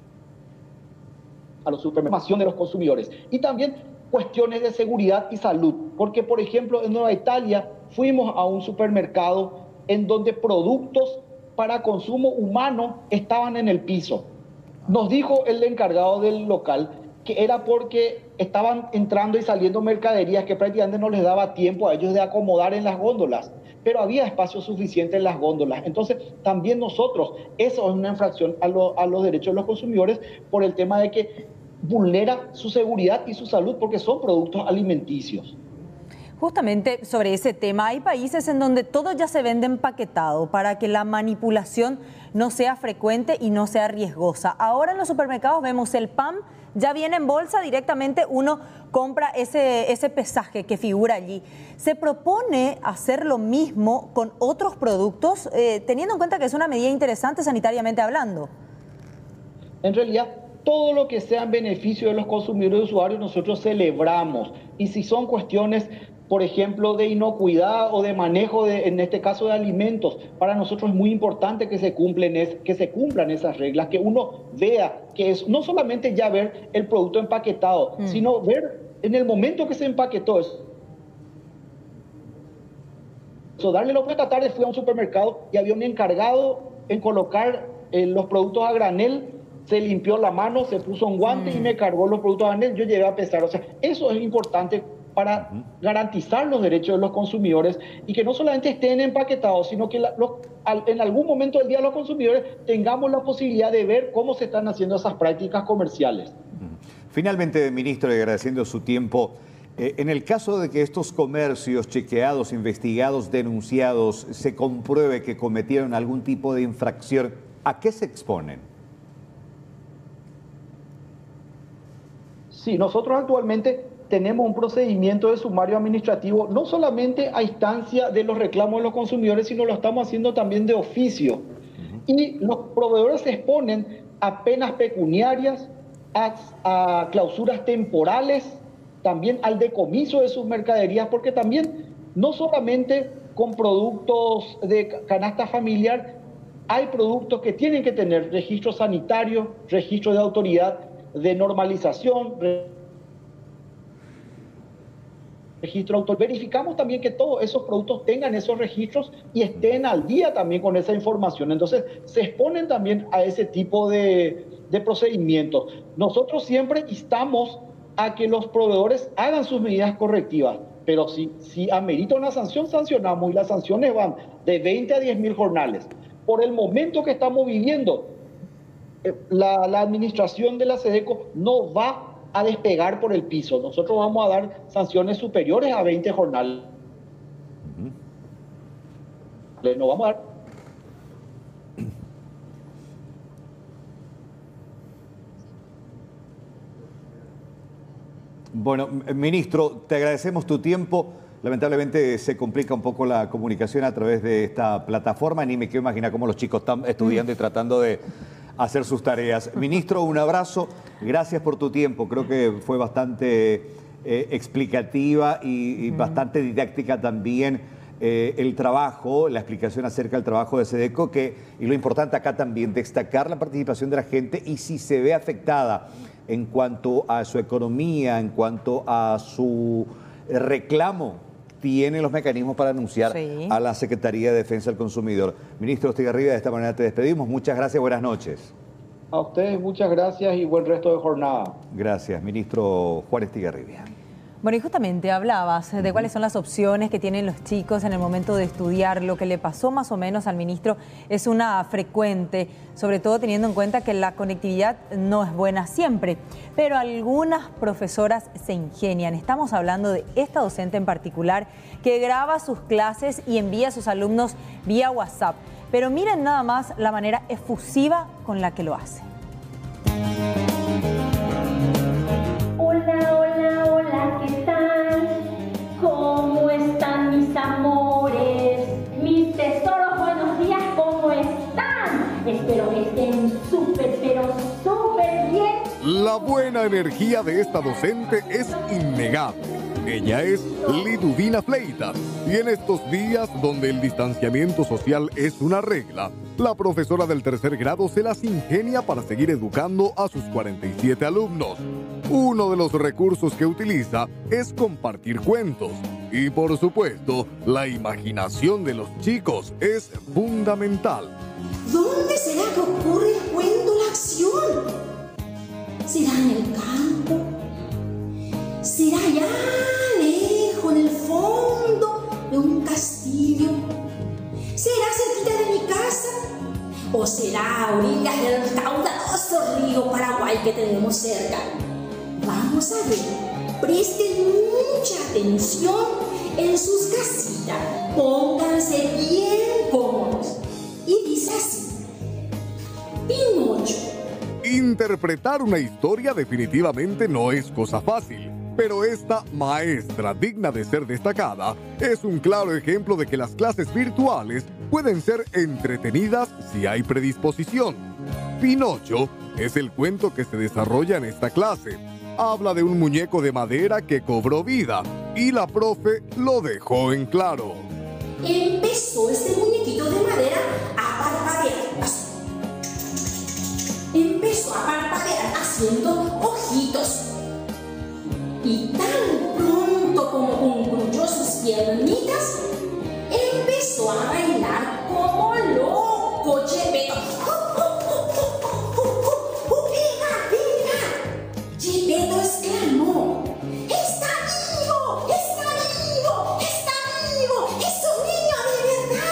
Speaker 4: a los supermercados de los consumidores. Y también cuestiones de seguridad y salud, porque por ejemplo en Nueva Italia fuimos a un supermercado en donde productos para consumo humano estaban en el piso. Nos dijo el encargado del local que era porque estaban entrando y saliendo mercaderías que prácticamente no les daba tiempo a ellos de acomodar en las góndolas, pero había espacio suficiente en las góndolas. Entonces, también nosotros, eso es una infracción a los derechos de los consumidores por el tema de que vulnera su seguridad y su salud porque son productos alimenticios.
Speaker 2: Justamente sobre ese tema, hay países en donde todo ya se vende empaquetado para que la manipulación no sea frecuente y no sea riesgosa. Ahora en los supermercados vemos el pan, ya viene en bolsa, directamente uno compra ese pesaje que figura allí. ¿Se propone hacer lo mismo con otros productos, teniendo en cuenta que es una medida interesante sanitariamente hablando?
Speaker 4: En realidad, todo lo que sea en beneficio de los consumidores y usuarios nosotros celebramos. Y si son cuestiones, por ejemplo, de inocuidad o de manejo, en este caso de alimentos, para nosotros es muy importante que se cumplan esas reglas, que uno vea que es no solamente ya ver el producto empaquetado, sino ver en el momento que se empaquetó eso. Darle la oportunidad. Esta tarde fui a un supermercado y había un encargado en colocar los productos a granel. Se limpió la mano, se puso un guante y me cargó los productos a granel. Yo llegué a pesar. O sea, eso es importante para garantizar los derechos de los consumidores y que no solamente estén empaquetados, sino que en algún momento del día los consumidores tengamos la posibilidad de ver cómo se están haciendo esas prácticas comerciales.
Speaker 9: Finalmente, ministro, y agradeciendo su tiempo, en el caso de que estos comercios chequeados, investigados, denunciados, se compruebe que cometieron algún tipo de infracción, ¿a qué se exponen?
Speaker 4: Sí, nosotros actualmente tenemos un procedimiento de sumario administrativo, no solamente a instancia de los reclamos de los consumidores, sino lo estamos haciendo también de oficio. Y los proveedores se exponen a penas pecuniarias, a clausuras temporales, también al decomiso de sus mercaderías, porque también no solamente con productos de canasta familiar, hay productos que tienen que tener registro sanitario, registro de autoridad de normalización, registro autor. Verificamos también que todos esos productos tengan esos registros y estén al día también con esa información. Entonces, se exponen también a ese tipo de procedimientos. Nosotros siempre instamos a que los proveedores hagan sus medidas correctivas, pero si amerita una sanción, sancionamos, y las sanciones van de 20 a 10.000 jornales. Por el momento que estamos viviendo, la administración de la SEDECO no va a despegar por el piso. Nosotros vamos a dar sanciones superiores a 20 jornales. No vamos a dar.
Speaker 9: Bueno, ministro, te agradecemos tu tiempo. Lamentablemente se complica un poco la comunicación a través de esta plataforma. Ni me quiero imaginar cómo los chicos están estudiando y tratando de hacer sus tareas. Ministro, un abrazo. Gracias por tu tiempo. Creo que fue bastante explicativa y bastante didáctica también el trabajo, la explicación acerca del trabajo de SEDECO, y lo importante acá también, destacar la participación de la gente y si se ve afectada en cuanto a su economía, en cuanto a su reclamo, tiene los mecanismos para anunciar a la Secretaría de Defensa del Consumidor. Ministro Estigarribia, de esta manera te despedimos. Muchas gracias, buenas noches.
Speaker 4: A ustedes muchas gracias y buen resto de jornada.
Speaker 9: Gracias, ministro Juan Estigarribia.
Speaker 2: Bueno, y justamente hablabas de cuáles son las opciones que tienen los chicos en el momento de estudiar. Lo que le pasó más o menos al ministro es una frecuente, sobre todo teniendo en cuenta que la conectividad no es buena siempre. Pero algunas profesoras se ingenian. Estamos hablando de esta docente en particular que graba sus clases y envía a sus alumnos vía WhatsApp. Pero miren nada más la manera efusiva con la que lo hace.
Speaker 6: Hola, hola, hola, ¿qué tal? ¿Cómo están mis amores? Mis tesoros, buenos días, ¿cómo están? Espero que estén súper, pero súper bien.
Speaker 11: La buena energía de esta docente es innegable. Ella es Liduvina Fleitas y en estos días donde el distanciamiento social es una regla, la profesora del tercer grado se las ingenia para seguir educando a sus 47 alumnos. Uno de los recursos que utiliza es compartir cuentos. Y por supuesto, la imaginación de los chicos es fundamental.
Speaker 8: ¿Dónde será que ocurre el cuento, la acción? ¿Será en el campo? ¿Será allá lejos, en el fondo de un castillo? ¿Será cerquita de mi casa? ¿O será a orillas del caudaloso río Paraguay que tenemos cerca? Vamos a ver, presten mucha atención en sus casitas, pónganse bien cómodos. Y dice así: Pinocho.
Speaker 11: Interpretar una historia definitivamente no es cosa fácil, pero esta maestra digna de ser destacada es un claro ejemplo de que las clases virtuales pueden ser entretenidas si hay predisposición. Pinocho es el cuento que se desarrolla en esta clase. Habla de un muñeco de madera que cobró vida y la profe lo dejó en claro.
Speaker 8: Empezó este muñequito de madera a parpadear. Empezó a parpadear haciendo ojitos. Y tan pronto como concluyó sus piernitas, empezó a bailar como loco, Chepeto. Chepeto exclamó: ¡Está vivo! ¡Está vivo! ¡Está vivo! ¡Es un niño de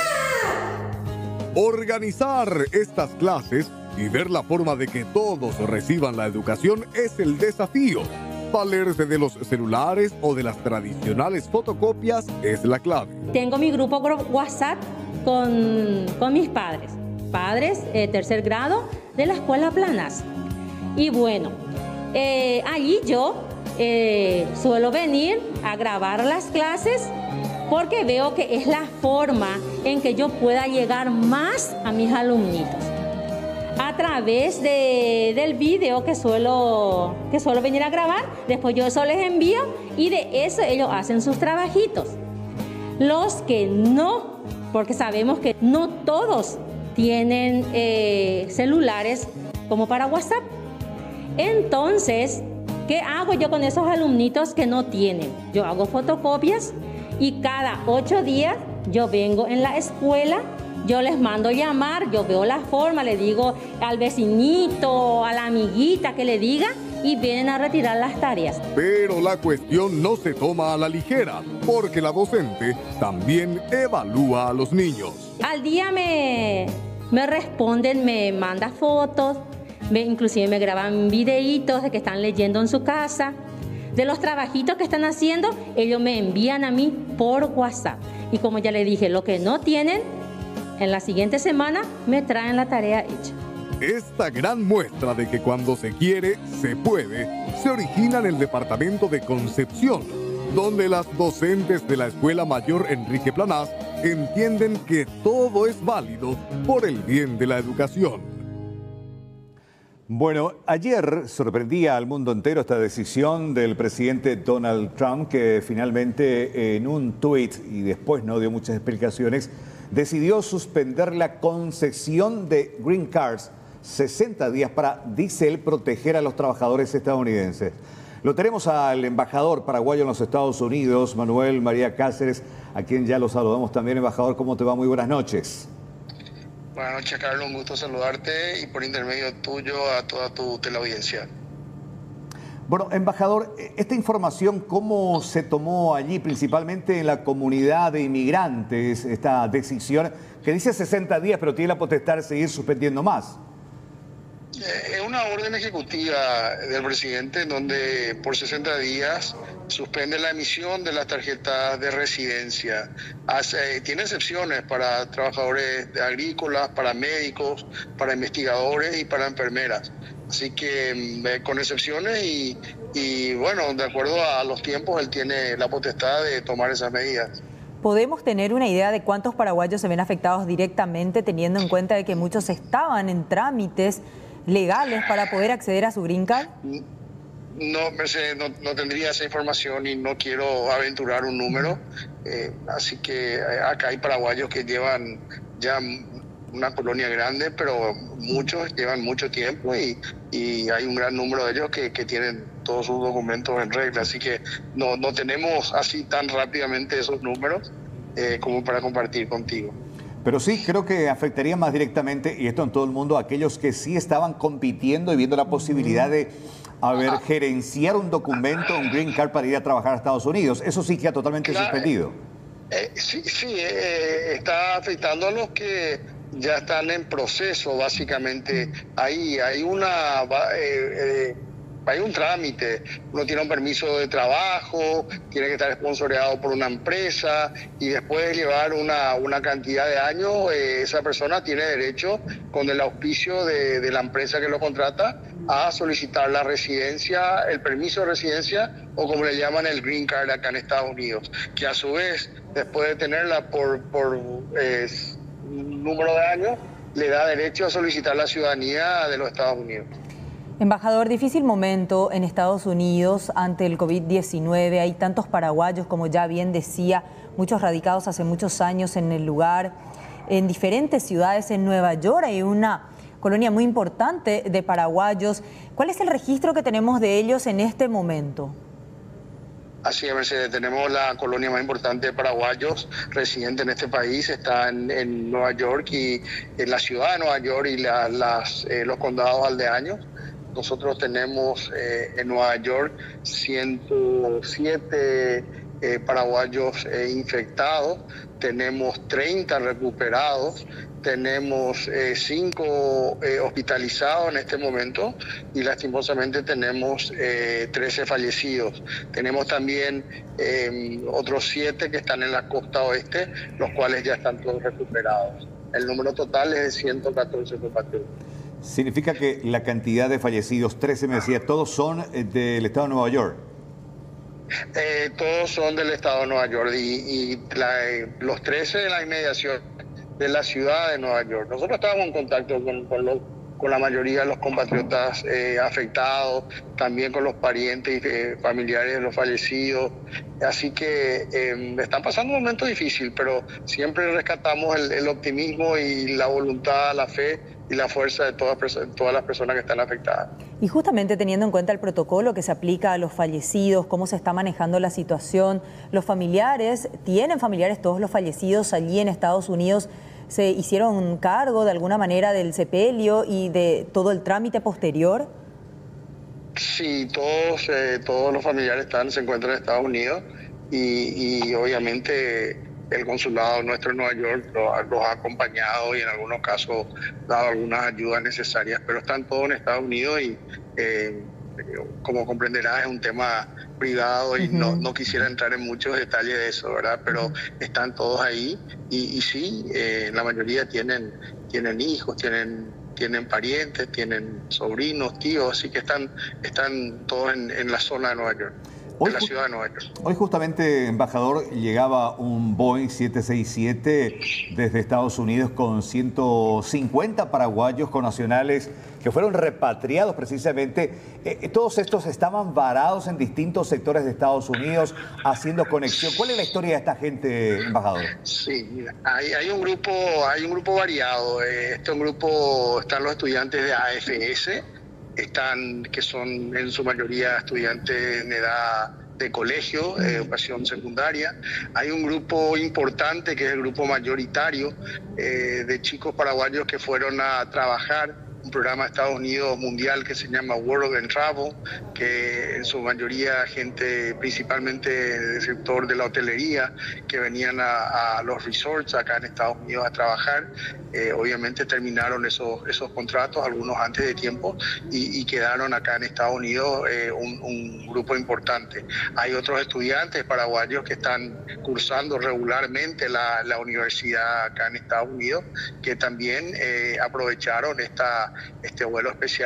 Speaker 8: verdad!
Speaker 11: Organizar estas clases y ver la forma de que todos reciban la educación es el desafío. Valerse de los celulares o de las tradicionales fotocopias es la clave.
Speaker 10: Tengo mi grupo WhatsApp con mis padres. Tercer grado de la escuela Planas. Y bueno, allí yo suelo venir a grabar las clases porque veo que es la forma en que yo pueda llegar más a mis alumnitos. A través del video que suelo venir a grabar, después yo eso les envío y de eso ellos hacen sus trabajitos. Los que no, porque sabemos que no todos tienen celulares como para WhatsApp. Entonces, ¿qué hago yo con esos alumnitos que no tienen? Yo hago fotocopias y cada 8 días yo vengo en la escuela. Yo les mando llamar, yo veo la forma, le digo al vecinito, a la amiguita que le diga y vienen a retirar las tareas.
Speaker 11: Pero la cuestión no se toma a la ligera, porque la docente también evalúa a los niños.
Speaker 10: Al día me responden, me manda fotos, inclusive me graban videitos de que están leyendo en su casa. De los trabajitos que están haciendo, ellos me envían a mí por WhatsApp. Y como ya le dije, lo que no tienen, en la siguiente semana me traen la tarea hecha.
Speaker 11: Esta gran muestra de que cuando se quiere, se puede, se origina en el departamento de Concepción, donde las docentes de la Escuela Mayor Enrique Planas entienden que todo es válido por el bien de la educación.
Speaker 9: Bueno, ayer sorprendía al mundo entero esta decisión del presidente Donald Trump, que finalmente en un tuit, y después no dio muchas explicaciones, decidió suspender la concesión de Green Cards 60 días para, dice él, proteger a los trabajadores estadounidenses. Lo tenemos al embajador paraguayo en los Estados Unidos, Manuel María Cáceres, a quien ya lo saludamos también. Embajador, ¿cómo te va? Muy buenas noches.
Speaker 12: Buenas noches, Carlos. Un gusto saludarte y por intermedio tuyo a toda tu teleaudiencia.
Speaker 9: Bueno, embajador, esta información, ¿cómo se tomó allí, principalmente en la comunidad de inmigrantes, esta decisión que dice 60 días, pero tiene la potestad de seguir suspendiendo más?
Speaker 12: Es una orden ejecutiva del presidente en donde por 60 días suspende la emisión de las tarjetas de residencia. Tiene excepciones para trabajadores agrícolas, para médicos, para investigadores y para enfermeras. Así que con excepciones y bueno, de acuerdo a los tiempos, él tiene la potestad de tomar esas medidas.
Speaker 2: ¿Podemos tener una idea de cuántos paraguayos se ven afectados directamente, teniendo en cuenta de que muchos estaban en trámites legales para poder acceder a su Green Card?
Speaker 12: No, Mercedes, no tendría esa información y no quiero aventurar un número. Así que acá hay paraguayos que llevan ya una colonia grande, pero muchos llevan mucho tiempo y hay un gran número de ellos que tienen todos sus documentos en regla. Así que no tenemos así tan rápidamente esos números como para compartir contigo.
Speaker 9: Pero sí, creo que afectaría más directamente, y esto en todo el mundo, a aquellos que sí estaban compitiendo y viendo la posibilidad de gerenciar un documento, un green card para ir a trabajar a Estados Unidos. Eso sí queda totalmente suspendido.
Speaker 12: Sí, está afectando a los que ya están en proceso, básicamente. Hay un trámite, uno tiene un permiso de trabajo, tiene que estar sponsoreado por una empresa y después de llevar una cantidad de años, esa persona tiene derecho, con el auspicio de la empresa que lo contrata, a solicitar la residencia, el permiso de residencia o como le llaman el green card acá en Estados Unidos, que a su vez, después de tenerla por un número de años, le da derecho a solicitar la ciudadanía de los Estados Unidos.
Speaker 2: Embajador, difícil momento en Estados Unidos ante el COVID-19. Hay tantos paraguayos, como ya bien decía, muchos radicados hace muchos años en el lugar. En diferentes ciudades, en Nueva York hay una colonia muy importante de paraguayos. ¿Cuál es el registro que tenemos de ellos en este momento?
Speaker 12: Así es, Mercedes, tenemos la colonia más importante de paraguayos residentes en este país, está en Nueva York y en la ciudad de Nueva York y los condados aldeaños. Nosotros tenemos en Nueva York 107 paraguayos infectados, tenemos 30 recuperados, tenemos 5 hospitalizados en este momento y lastimosamente tenemos 13 fallecidos. Tenemos también otros 7 que están en la costa oeste, los cuales ya están todos recuperados. El número total es de 114 compatriotas.
Speaker 9: Significa que la cantidad de fallecidos, 13 me decía, ¿todos son del estado de Nueva York?
Speaker 12: Todos son del estado de Nueva York y los 13 de la inmediación de la ciudad de Nueva York. Nosotros estábamos en contacto con la mayoría de los compatriotas afectados, también con los parientes y familiares de los fallecidos. Así que están pasando un momento difícil, pero siempre rescatamos el optimismo y la voluntad, la fe y la fuerza de todas las personas que están afectadas.
Speaker 2: Y justamente teniendo en cuenta el protocolo que se aplica a los fallecidos, cómo se está manejando la situación, los familiares, ¿tienen familiares todos los fallecidos allí en Estados Unidos? ¿Se hicieron cargo de alguna manera del sepelio y de todo el trámite posterior?
Speaker 12: Sí, todos los familiares se encuentran en Estados Unidos y obviamente el consulado nuestro en Nueva York los ha acompañado y en algunos casos dado algunas ayudas necesarias, pero están todos en Estados Unidos y como comprenderás es un tema privado y no quisiera entrar en muchos detalles de eso, ¿verdad? Pero están todos ahí y sí, la mayoría tienen hijos, tienen parientes, tienen sobrinos, tíos, así que están todos en la zona de Nueva York. De la ciudad de Nueva York.
Speaker 9: Hoy justamente, embajador, llegaba un Boeing 767 desde Estados Unidos con 150 paraguayos connacionales que fueron repatriados precisamente. Todos estos estaban varados en distintos sectores de Estados Unidos haciendo conexión. ¿Cuál es la historia de esta gente, embajador?
Speaker 12: Sí, mira, hay un grupo variado. Un grupo están los estudiantes de AFS, que son en su mayoría estudiantes en edad de colegio, educación secundaria. Hay un grupo importante que es el grupo mayoritario de chicos paraguayos que fueron a trabajar un programa de Estados Unidos mundial que se llama Work and Travel, que en su mayoría gente principalmente del sector de la hotelería, que venían a los resorts acá en Estados Unidos a trabajar. Obviamente terminaron esos contratos, algunos antes de tiempo, y quedaron acá en Estados Unidos un grupo importante. Hay otros estudiantes paraguayos que están cursando regularmente la universidad acá en Estados Unidos, que también aprovecharon este vuelo especial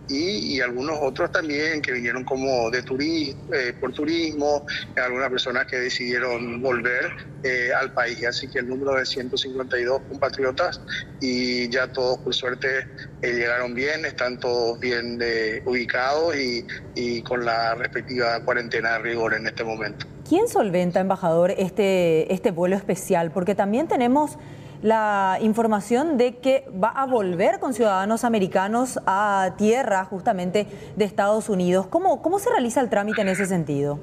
Speaker 12: y algunos otros también que vinieron como de por turismo, algunas personas que decidieron volver al país. Así que el número de 152 compatriotas, y ya todos por suerte llegaron bien, están todos bien ubicados y con la respectiva cuarentena de rigor en este momento.
Speaker 2: ¿Quién solventa, embajador, este vuelo especial? Porque también tenemos la información de que va a volver con ciudadanos americanos a tierra justamente de Estados Unidos. ¿Cómo se realiza el trámite en ese sentido?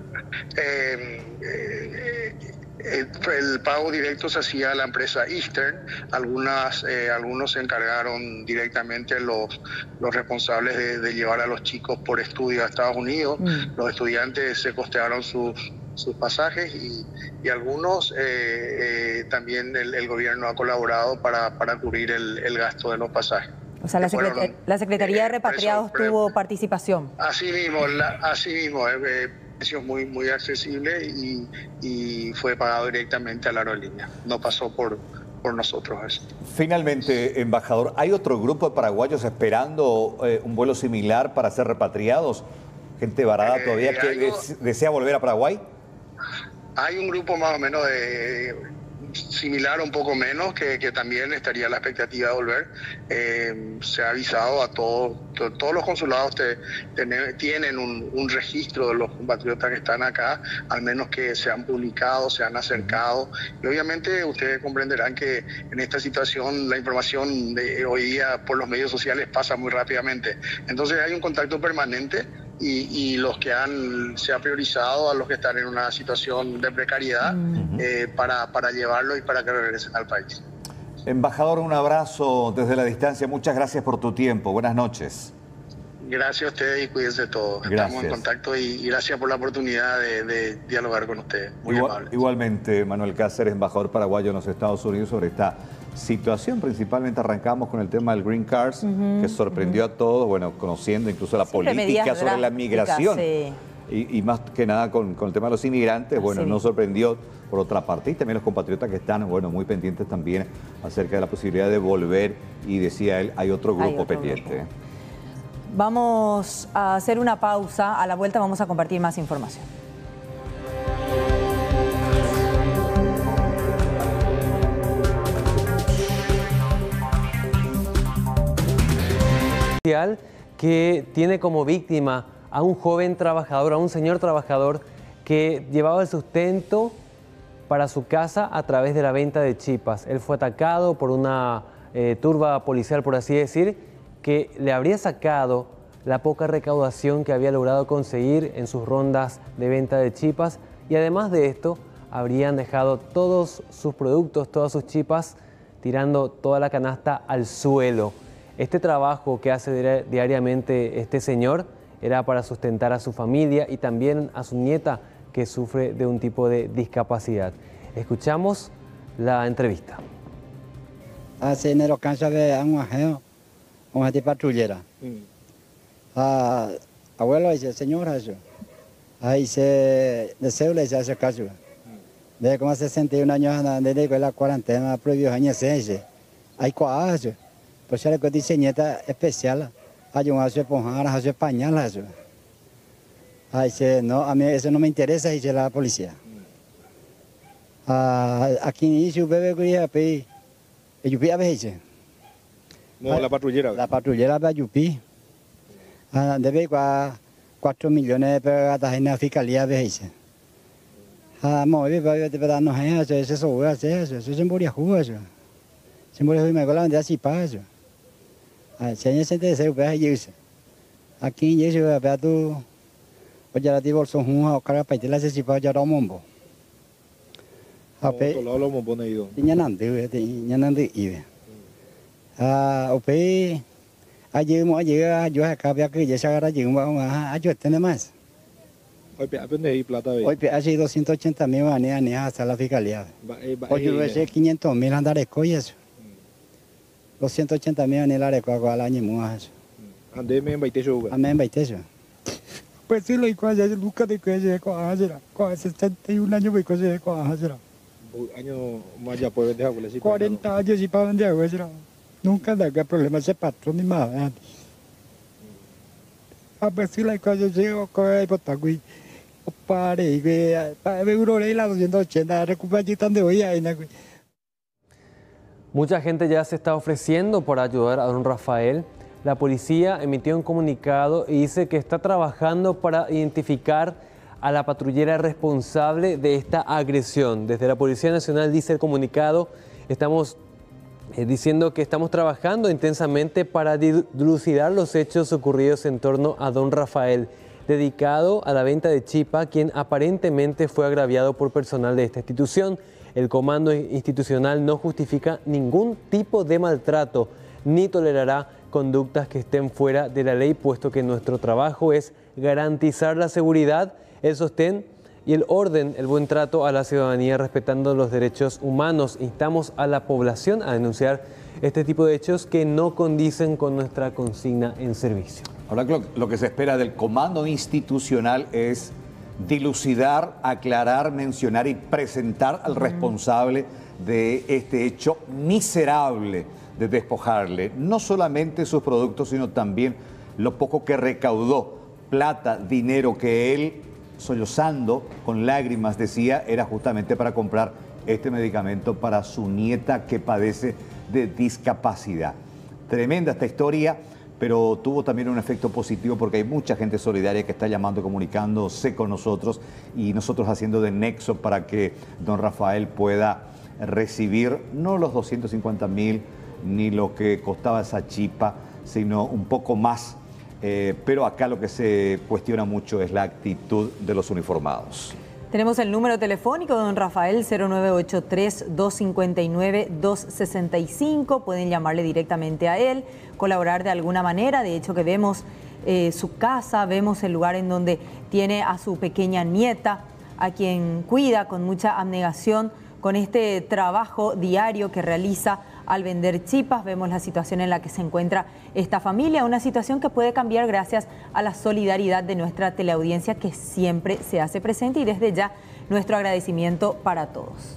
Speaker 12: El pago directo se hacía a la empresa Eastern. Algunos se encargaron directamente los responsables de llevar a los chicos por estudio a Estados Unidos. Los estudiantes se costearon sus pasajes y algunos también el gobierno ha colaborado para cubrir el gasto de los pasajes.
Speaker 2: O sea, la Secretaría de Repatriados tuvo participación.
Speaker 12: Así mismo, precios muy accesibles y fue pagado directamente a la aerolínea. No pasó por nosotros eso.
Speaker 9: Finalmente, embajador, ¿hay otro grupo de paraguayos esperando un vuelo similar para ser repatriados? ¿Gente varada todavía que desea volver a Paraguay?
Speaker 12: Hay un grupo más o menos similar, un poco menos, que también estaría la expectativa de volver. Se ha avisado a todos los consulados tienen un registro de los compatriotas que están acá, al menos que se han publicado, se han acercado. Y obviamente ustedes comprenderán que en esta situación la información de hoy día por los medios sociales pasa muy rápidamente. Entonces hay un contacto permanente y los que se ha priorizado a los que están en una situación de precariedad para llevarlos y para que regresen al país.
Speaker 9: Embajador, un abrazo desde la distancia. Muchas gracias por tu tiempo. Buenas noches.
Speaker 12: Gracias a ustedes y cuídense todos.
Speaker 9: Gracias.
Speaker 12: Estamos en contacto y gracias por la oportunidad de dialogar con ustedes. Muy amable.
Speaker 9: Igualmente, Manuel Cáceres, embajador paraguayo en los Estados Unidos, sobre esta situación. Principalmente arrancamos con el tema del Green Cards, que sorprendió a todos, bueno, conociendo incluso la política sobre la migración. Sí. Y más que nada con el tema de los inmigrantes, bueno, nos sorprendió por otra parte. Y también los compatriotas que están, bueno, muy pendientes también acerca de la posibilidad de volver. Y decía él, hay otro grupo pendiente.
Speaker 2: Vamos a hacer una pausa. A la vuelta vamos a compartir más información.
Speaker 3: Que tiene como víctima a un joven trabajador, a un señor trabajador que llevaba el sustento para su casa a través de la venta de chipas. Él fue atacado por una turba policial, por así decir, que le habría sacado la poca recaudación que había logrado conseguir en sus rondas de venta de chipas, y además de esto habrían dejado todos sus productos, todas sus chipas, tirando toda la canasta al suelo. Este trabajo que hace diariamente este señor era para sustentar a su familia y también a su nieta, que sufre de un tipo de discapacidad. Escuchamos la entrevista.
Speaker 13: Hace enero cancha de agujero, una de patrullera. Abuelo dice, señora, ahí se deseo le hace caso. De como 61 años de la cuarentena, prohibió años 6. Hay coajo. Pues ya le dice nieta especial. Hay un hace ponjar, hace pañal, hace. Ahí dice, no, a mí eso no me interesa, dice la policía. Aquí yo bebé que pe, yupi a veces.
Speaker 14: No, la patrullera.
Speaker 13: La patrullera va yupi. Debe 4 millones de pegadas en la fiscalía a veces. Muy bien, pero no hay eso, eso se moría jugo. Se moría jugo y me cola de así paso. Se se desea ver eso. Aquí yo veo tú. Oye, la divorcio junto a cara para la se para ya lo mombo.
Speaker 14: Ape. Todo lo mombo no ido.
Speaker 13: Tiene nande ibe. Ope. Ayer yo acá veo que ya se agarra yo yo tiene más.
Speaker 14: Hoy aprende ahí plata.
Speaker 13: Hoy hace 280.000 maneras hasta la fiscalía. Hoy yo ese 500.000 andar de coyes. 280.000 maneras de coa al año más.
Speaker 14: Ande me invité yo.
Speaker 13: Me invité yo. Pues sí, lo igual ya nunca de que se coa hacerá. Con 71 años me cose de coa hacerá.
Speaker 14: Año más ya puede dejar con
Speaker 13: 40 años y para vender hacerá. Nunca da que problema ese patrón ni más. a ver si la cosa llega a Potagui. Para euro la 280 recuperación de hoy.
Speaker 3: Mucha gente ya se está ofreciendo por ayudar a don Rafael. La policía emitió un comunicado y dice que está trabajando para identificar a la patrullera responsable de esta agresión. Desde la Policía Nacional dice el comunicado, estamos diciendo que estamos trabajando intensamente para dilucidar los hechos ocurridos en torno a don Rafael, dedicado a la venta de chipa, quien aparentemente fue agraviado por personal de esta institución. El comando institucional no justifica ningún tipo de maltrato ni tolerará conductas que estén fuera de la ley, puesto que nuestro trabajo es garantizar la seguridad, el sostén y el orden, el buen trato a la ciudadanía, respetando los derechos humanos. Instamos a la población a denunciar este tipo de hechos que no condicen con nuestra consigna en servicio.
Speaker 9: Ahora lo que se espera del comando institucional es dilucidar, aclarar, mencionar y presentar al responsable de este hecho miserable de despojarle no solamente sus productos, sino también lo poco que recaudó, plata, dinero que él, sollozando con lágrimas, decía era justamente para comprar este medicamento para su nieta que padece de discapacidad. Tremenda esta historia, pero tuvo también un efecto positivo porque hay mucha gente solidaria que está llamando, comunicándose con nosotros y nosotros haciendo de nexo para que don Rafael pueda recibir no los 250.000 ni lo que costaba esa chipa, sino un poco más. Pero acá lo que se cuestiona mucho es la actitud de los uniformados.
Speaker 2: Tenemos el número telefónico de don Rafael, 0983-259-265. Pueden llamarle directamente a él, colaborar de alguna manera. De hecho, que vemos su casa, vemos el lugar en donde tiene a su pequeña nieta, a quien cuida con mucha abnegación, con este trabajo diario que realiza al vender chipas. Vemos la situación en la que se encuentra esta familia, una situación que puede cambiar gracias a la solidaridad de nuestra teleaudiencia que siempre se hace presente, y desde ya nuestro agradecimiento para todos.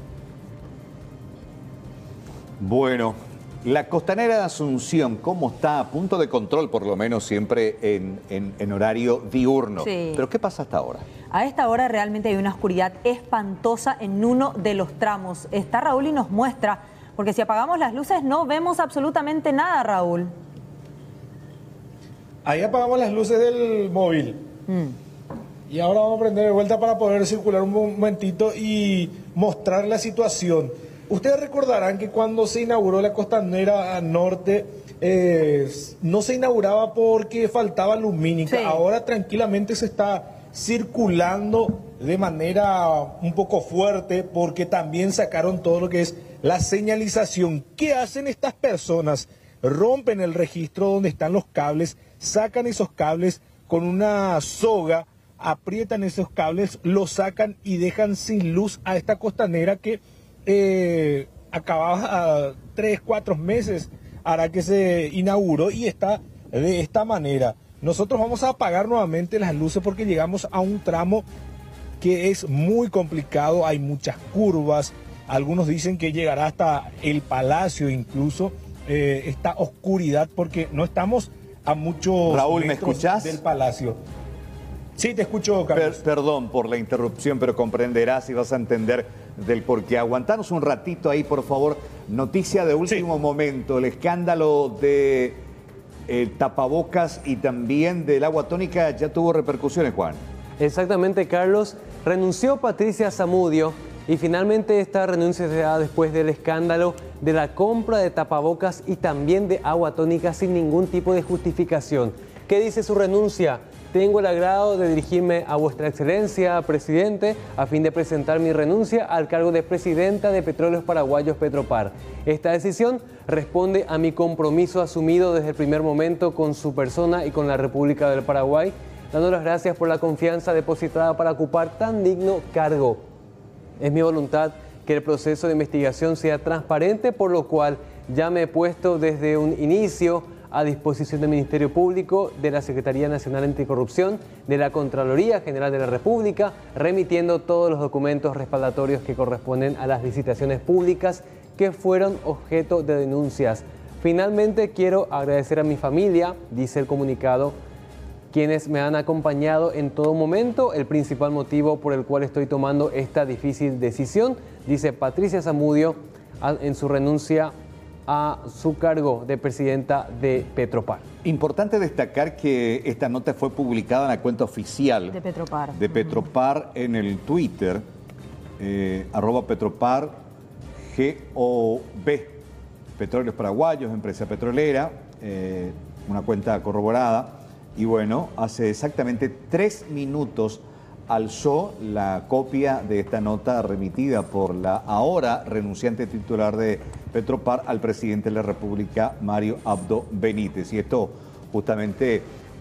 Speaker 9: Bueno, la costanera de Asunción, ¿cómo está? A punto de control, por lo menos siempre en horario diurno.
Speaker 2: Sí.
Speaker 9: ¿Pero qué pasa hasta ahora?
Speaker 2: A esta hora realmente hay una oscuridad espantosa en uno de los tramos. Está Raúl y nos muestra, porque si apagamos las luces no vemos absolutamente nada, Raúl.
Speaker 14: Ahí apagamos las luces del móvil. Y ahora vamos a prender de vuelta para poder circular un momentito y mostrar la situación. Ustedes recordarán que cuando se inauguró la costanera norte, no se inauguraba porque faltaba lumínica. Sí. Ahora tranquilamente se está circulando de manera un poco fuerte porque también sacaron todo lo que es la señalización. ¿Qué hacen estas personas? Rompen el registro donde están los cables, sacan esos cables con una soga, aprietan esos cables, los sacan y dejan sin luz a esta costanera que acababa a 3-4 meses hará que se inauguró y está de esta manera. Nosotros vamos a apagar nuevamente las luces porque llegamos a un tramo que es muy complicado, hay muchas curvas, algunos dicen que llegará hasta el Palacio incluso, esta oscuridad porque no estamos a muchos
Speaker 9: Raúl,
Speaker 14: metros
Speaker 9: ¿me escuchás?
Speaker 14: Del Palacio. Sí, te escucho, Carlos.
Speaker 9: Perdón por la interrupción, pero comprenderás y vas a entender del porqué. Aguantanos un ratito ahí, por favor. Noticia de último momento, el escándalo de tapabocas y también del agua tónica ya tuvo repercusiones, Juan.
Speaker 3: Exactamente, Carlos. Renunció Patricia Zamudio y finalmente esta renuncia se da después del escándalo de la compra de tapabocas y también de agua tónica sin ningún tipo de justificación. ¿Qué dice su renuncia? Tengo el agrado de dirigirme a vuestra excelencia, presidente, a fin de presentar mi renuncia al cargo de presidenta de Petróleos Paraguayos Petropar. Esta decisión responde a mi compromiso asumido desde el primer momento con su persona y con la República del Paraguay, dando las gracias por la confianza depositada para ocupar tan digno cargo. Es mi voluntad que el proceso de investigación sea transparente, por lo cual ya me he puesto desde un inicio a disposición del Ministerio Público, de la Secretaría Nacional Anticorrupción, de la Contraloría General de la República, remitiendo todos los documentos respaldatorios que corresponden a las licitaciones públicas que fueron objeto de denuncias. Finalmente quiero agradecer a mi familia, dice el comunicado, quienes me han acompañado en todo momento, el principal motivo por el cual estoy tomando esta difícil decisión, dice Patricia Zamudio en su renuncia a su cargo de presidenta de Petropar.
Speaker 9: Importante destacar que esta nota fue publicada en la cuenta oficial
Speaker 2: de
Speaker 9: Petropar en el Twitter, @Petropar GOB, Petróleos Paraguayos, empresa petrolera, una cuenta corroborada. Y bueno, hace exactamente 3 minutos alzó la copia de esta nota remitida por la ahora renunciante titular de Petropar al presidente de la República, Mario Abdo Benítez. Y esto justamente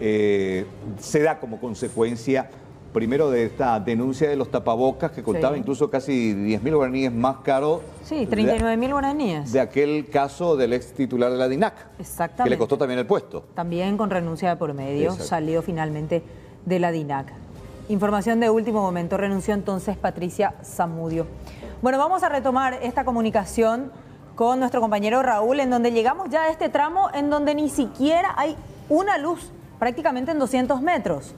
Speaker 9: se da como consecuencia, primero, de esta denuncia de los tapabocas, que costaba incluso casi 10.000 guaraníes más caro.
Speaker 2: Sí, 39.000 guaraníes.
Speaker 9: De aquel caso del ex titular de la DINAC.
Speaker 2: Exactamente.
Speaker 9: Que le costó también el puesto.
Speaker 2: También con renuncia de por medio, salió finalmente de la DINAC. Información de último momento, renunció entonces Patricia Zamudio. Bueno, vamos a retomar esta comunicación con nuestro compañero Raúl, en donde llegamos ya a este tramo en donde ni siquiera hay una luz, prácticamente en 200 metros.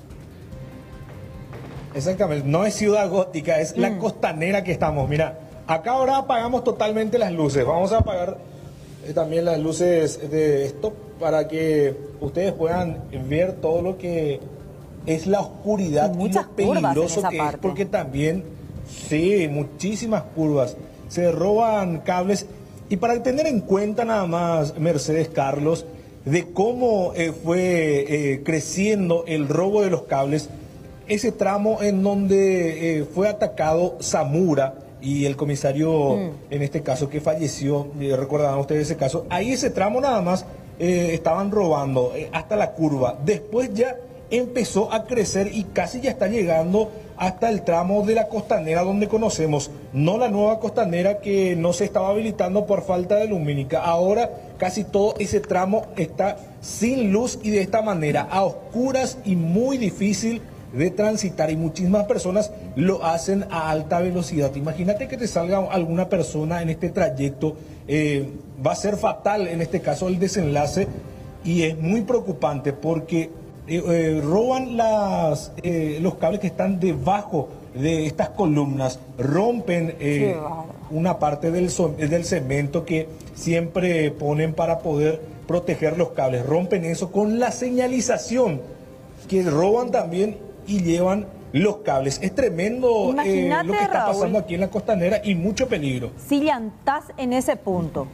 Speaker 14: Exactamente, no es Ciudad Gótica, es la costanera que estamos. Mira, acá ahora apagamos totalmente las luces. Vamos a apagar también las luces de esto para que ustedes puedan ver todo lo que es la oscuridad y lo peligroso que es, porque también, sí, muchísimas curvas. Se roban cables. Y para tener en cuenta nada más, Mercedes, Carlos, de cómo fue creciendo el robo de los cables, ese tramo en donde fue atacado Zamora y el comisario, en este caso, que falleció, recordarán ustedes ese caso, ahí ese tramo nada más estaban robando hasta la curva. Después ya empezó a crecer y casi ya está llegando hasta el tramo de la costanera donde conocemos, no la nueva costanera que no se estaba habilitando por falta de lumínica. Ahora casi todo ese tramo está sin luz y de esta manera, a oscuras y muy difícil de transitar, y muchísimas personas lo hacen a alta velocidad. Imagínate que te salga alguna persona en este trayecto, va a ser fatal en este caso el desenlace, y es muy preocupante porque roban los cables que están debajo de estas columnas, rompen una parte del cemento que siempre ponen para poder proteger los cables, rompen eso con la señalización, que roban también y llevan los cables. Es tremendo lo que está pasando aquí en la costanera y mucho peligro.
Speaker 2: Si llantás en ese punto,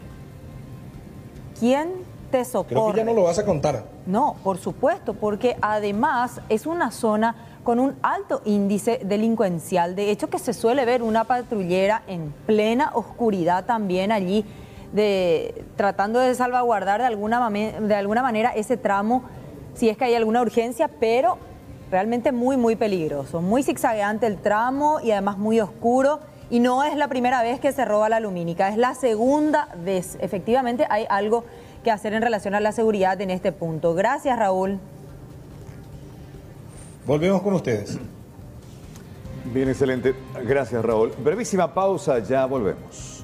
Speaker 2: ¿quién te socorre?
Speaker 14: Creo que ya no lo vas a contar.
Speaker 2: No, por supuesto, porque además es una zona con un alto índice delincuencial. De hecho, que se suele ver una patrullera en plena oscuridad también allí, tratando de salvaguardar de alguna manera ese tramo, si es que hay alguna urgencia, pero realmente muy, muy peligroso. Muy zigzagueante el tramo y además muy oscuro. Y no es la primera vez que se roba la lumínica, es la segunda vez. Efectivamente hay algo que hacer en relación a la seguridad en este punto. Gracias, Raúl.
Speaker 14: Volvemos con ustedes.
Speaker 9: Bien, excelente. Gracias, Raúl. Brevísima pausa, ya volvemos.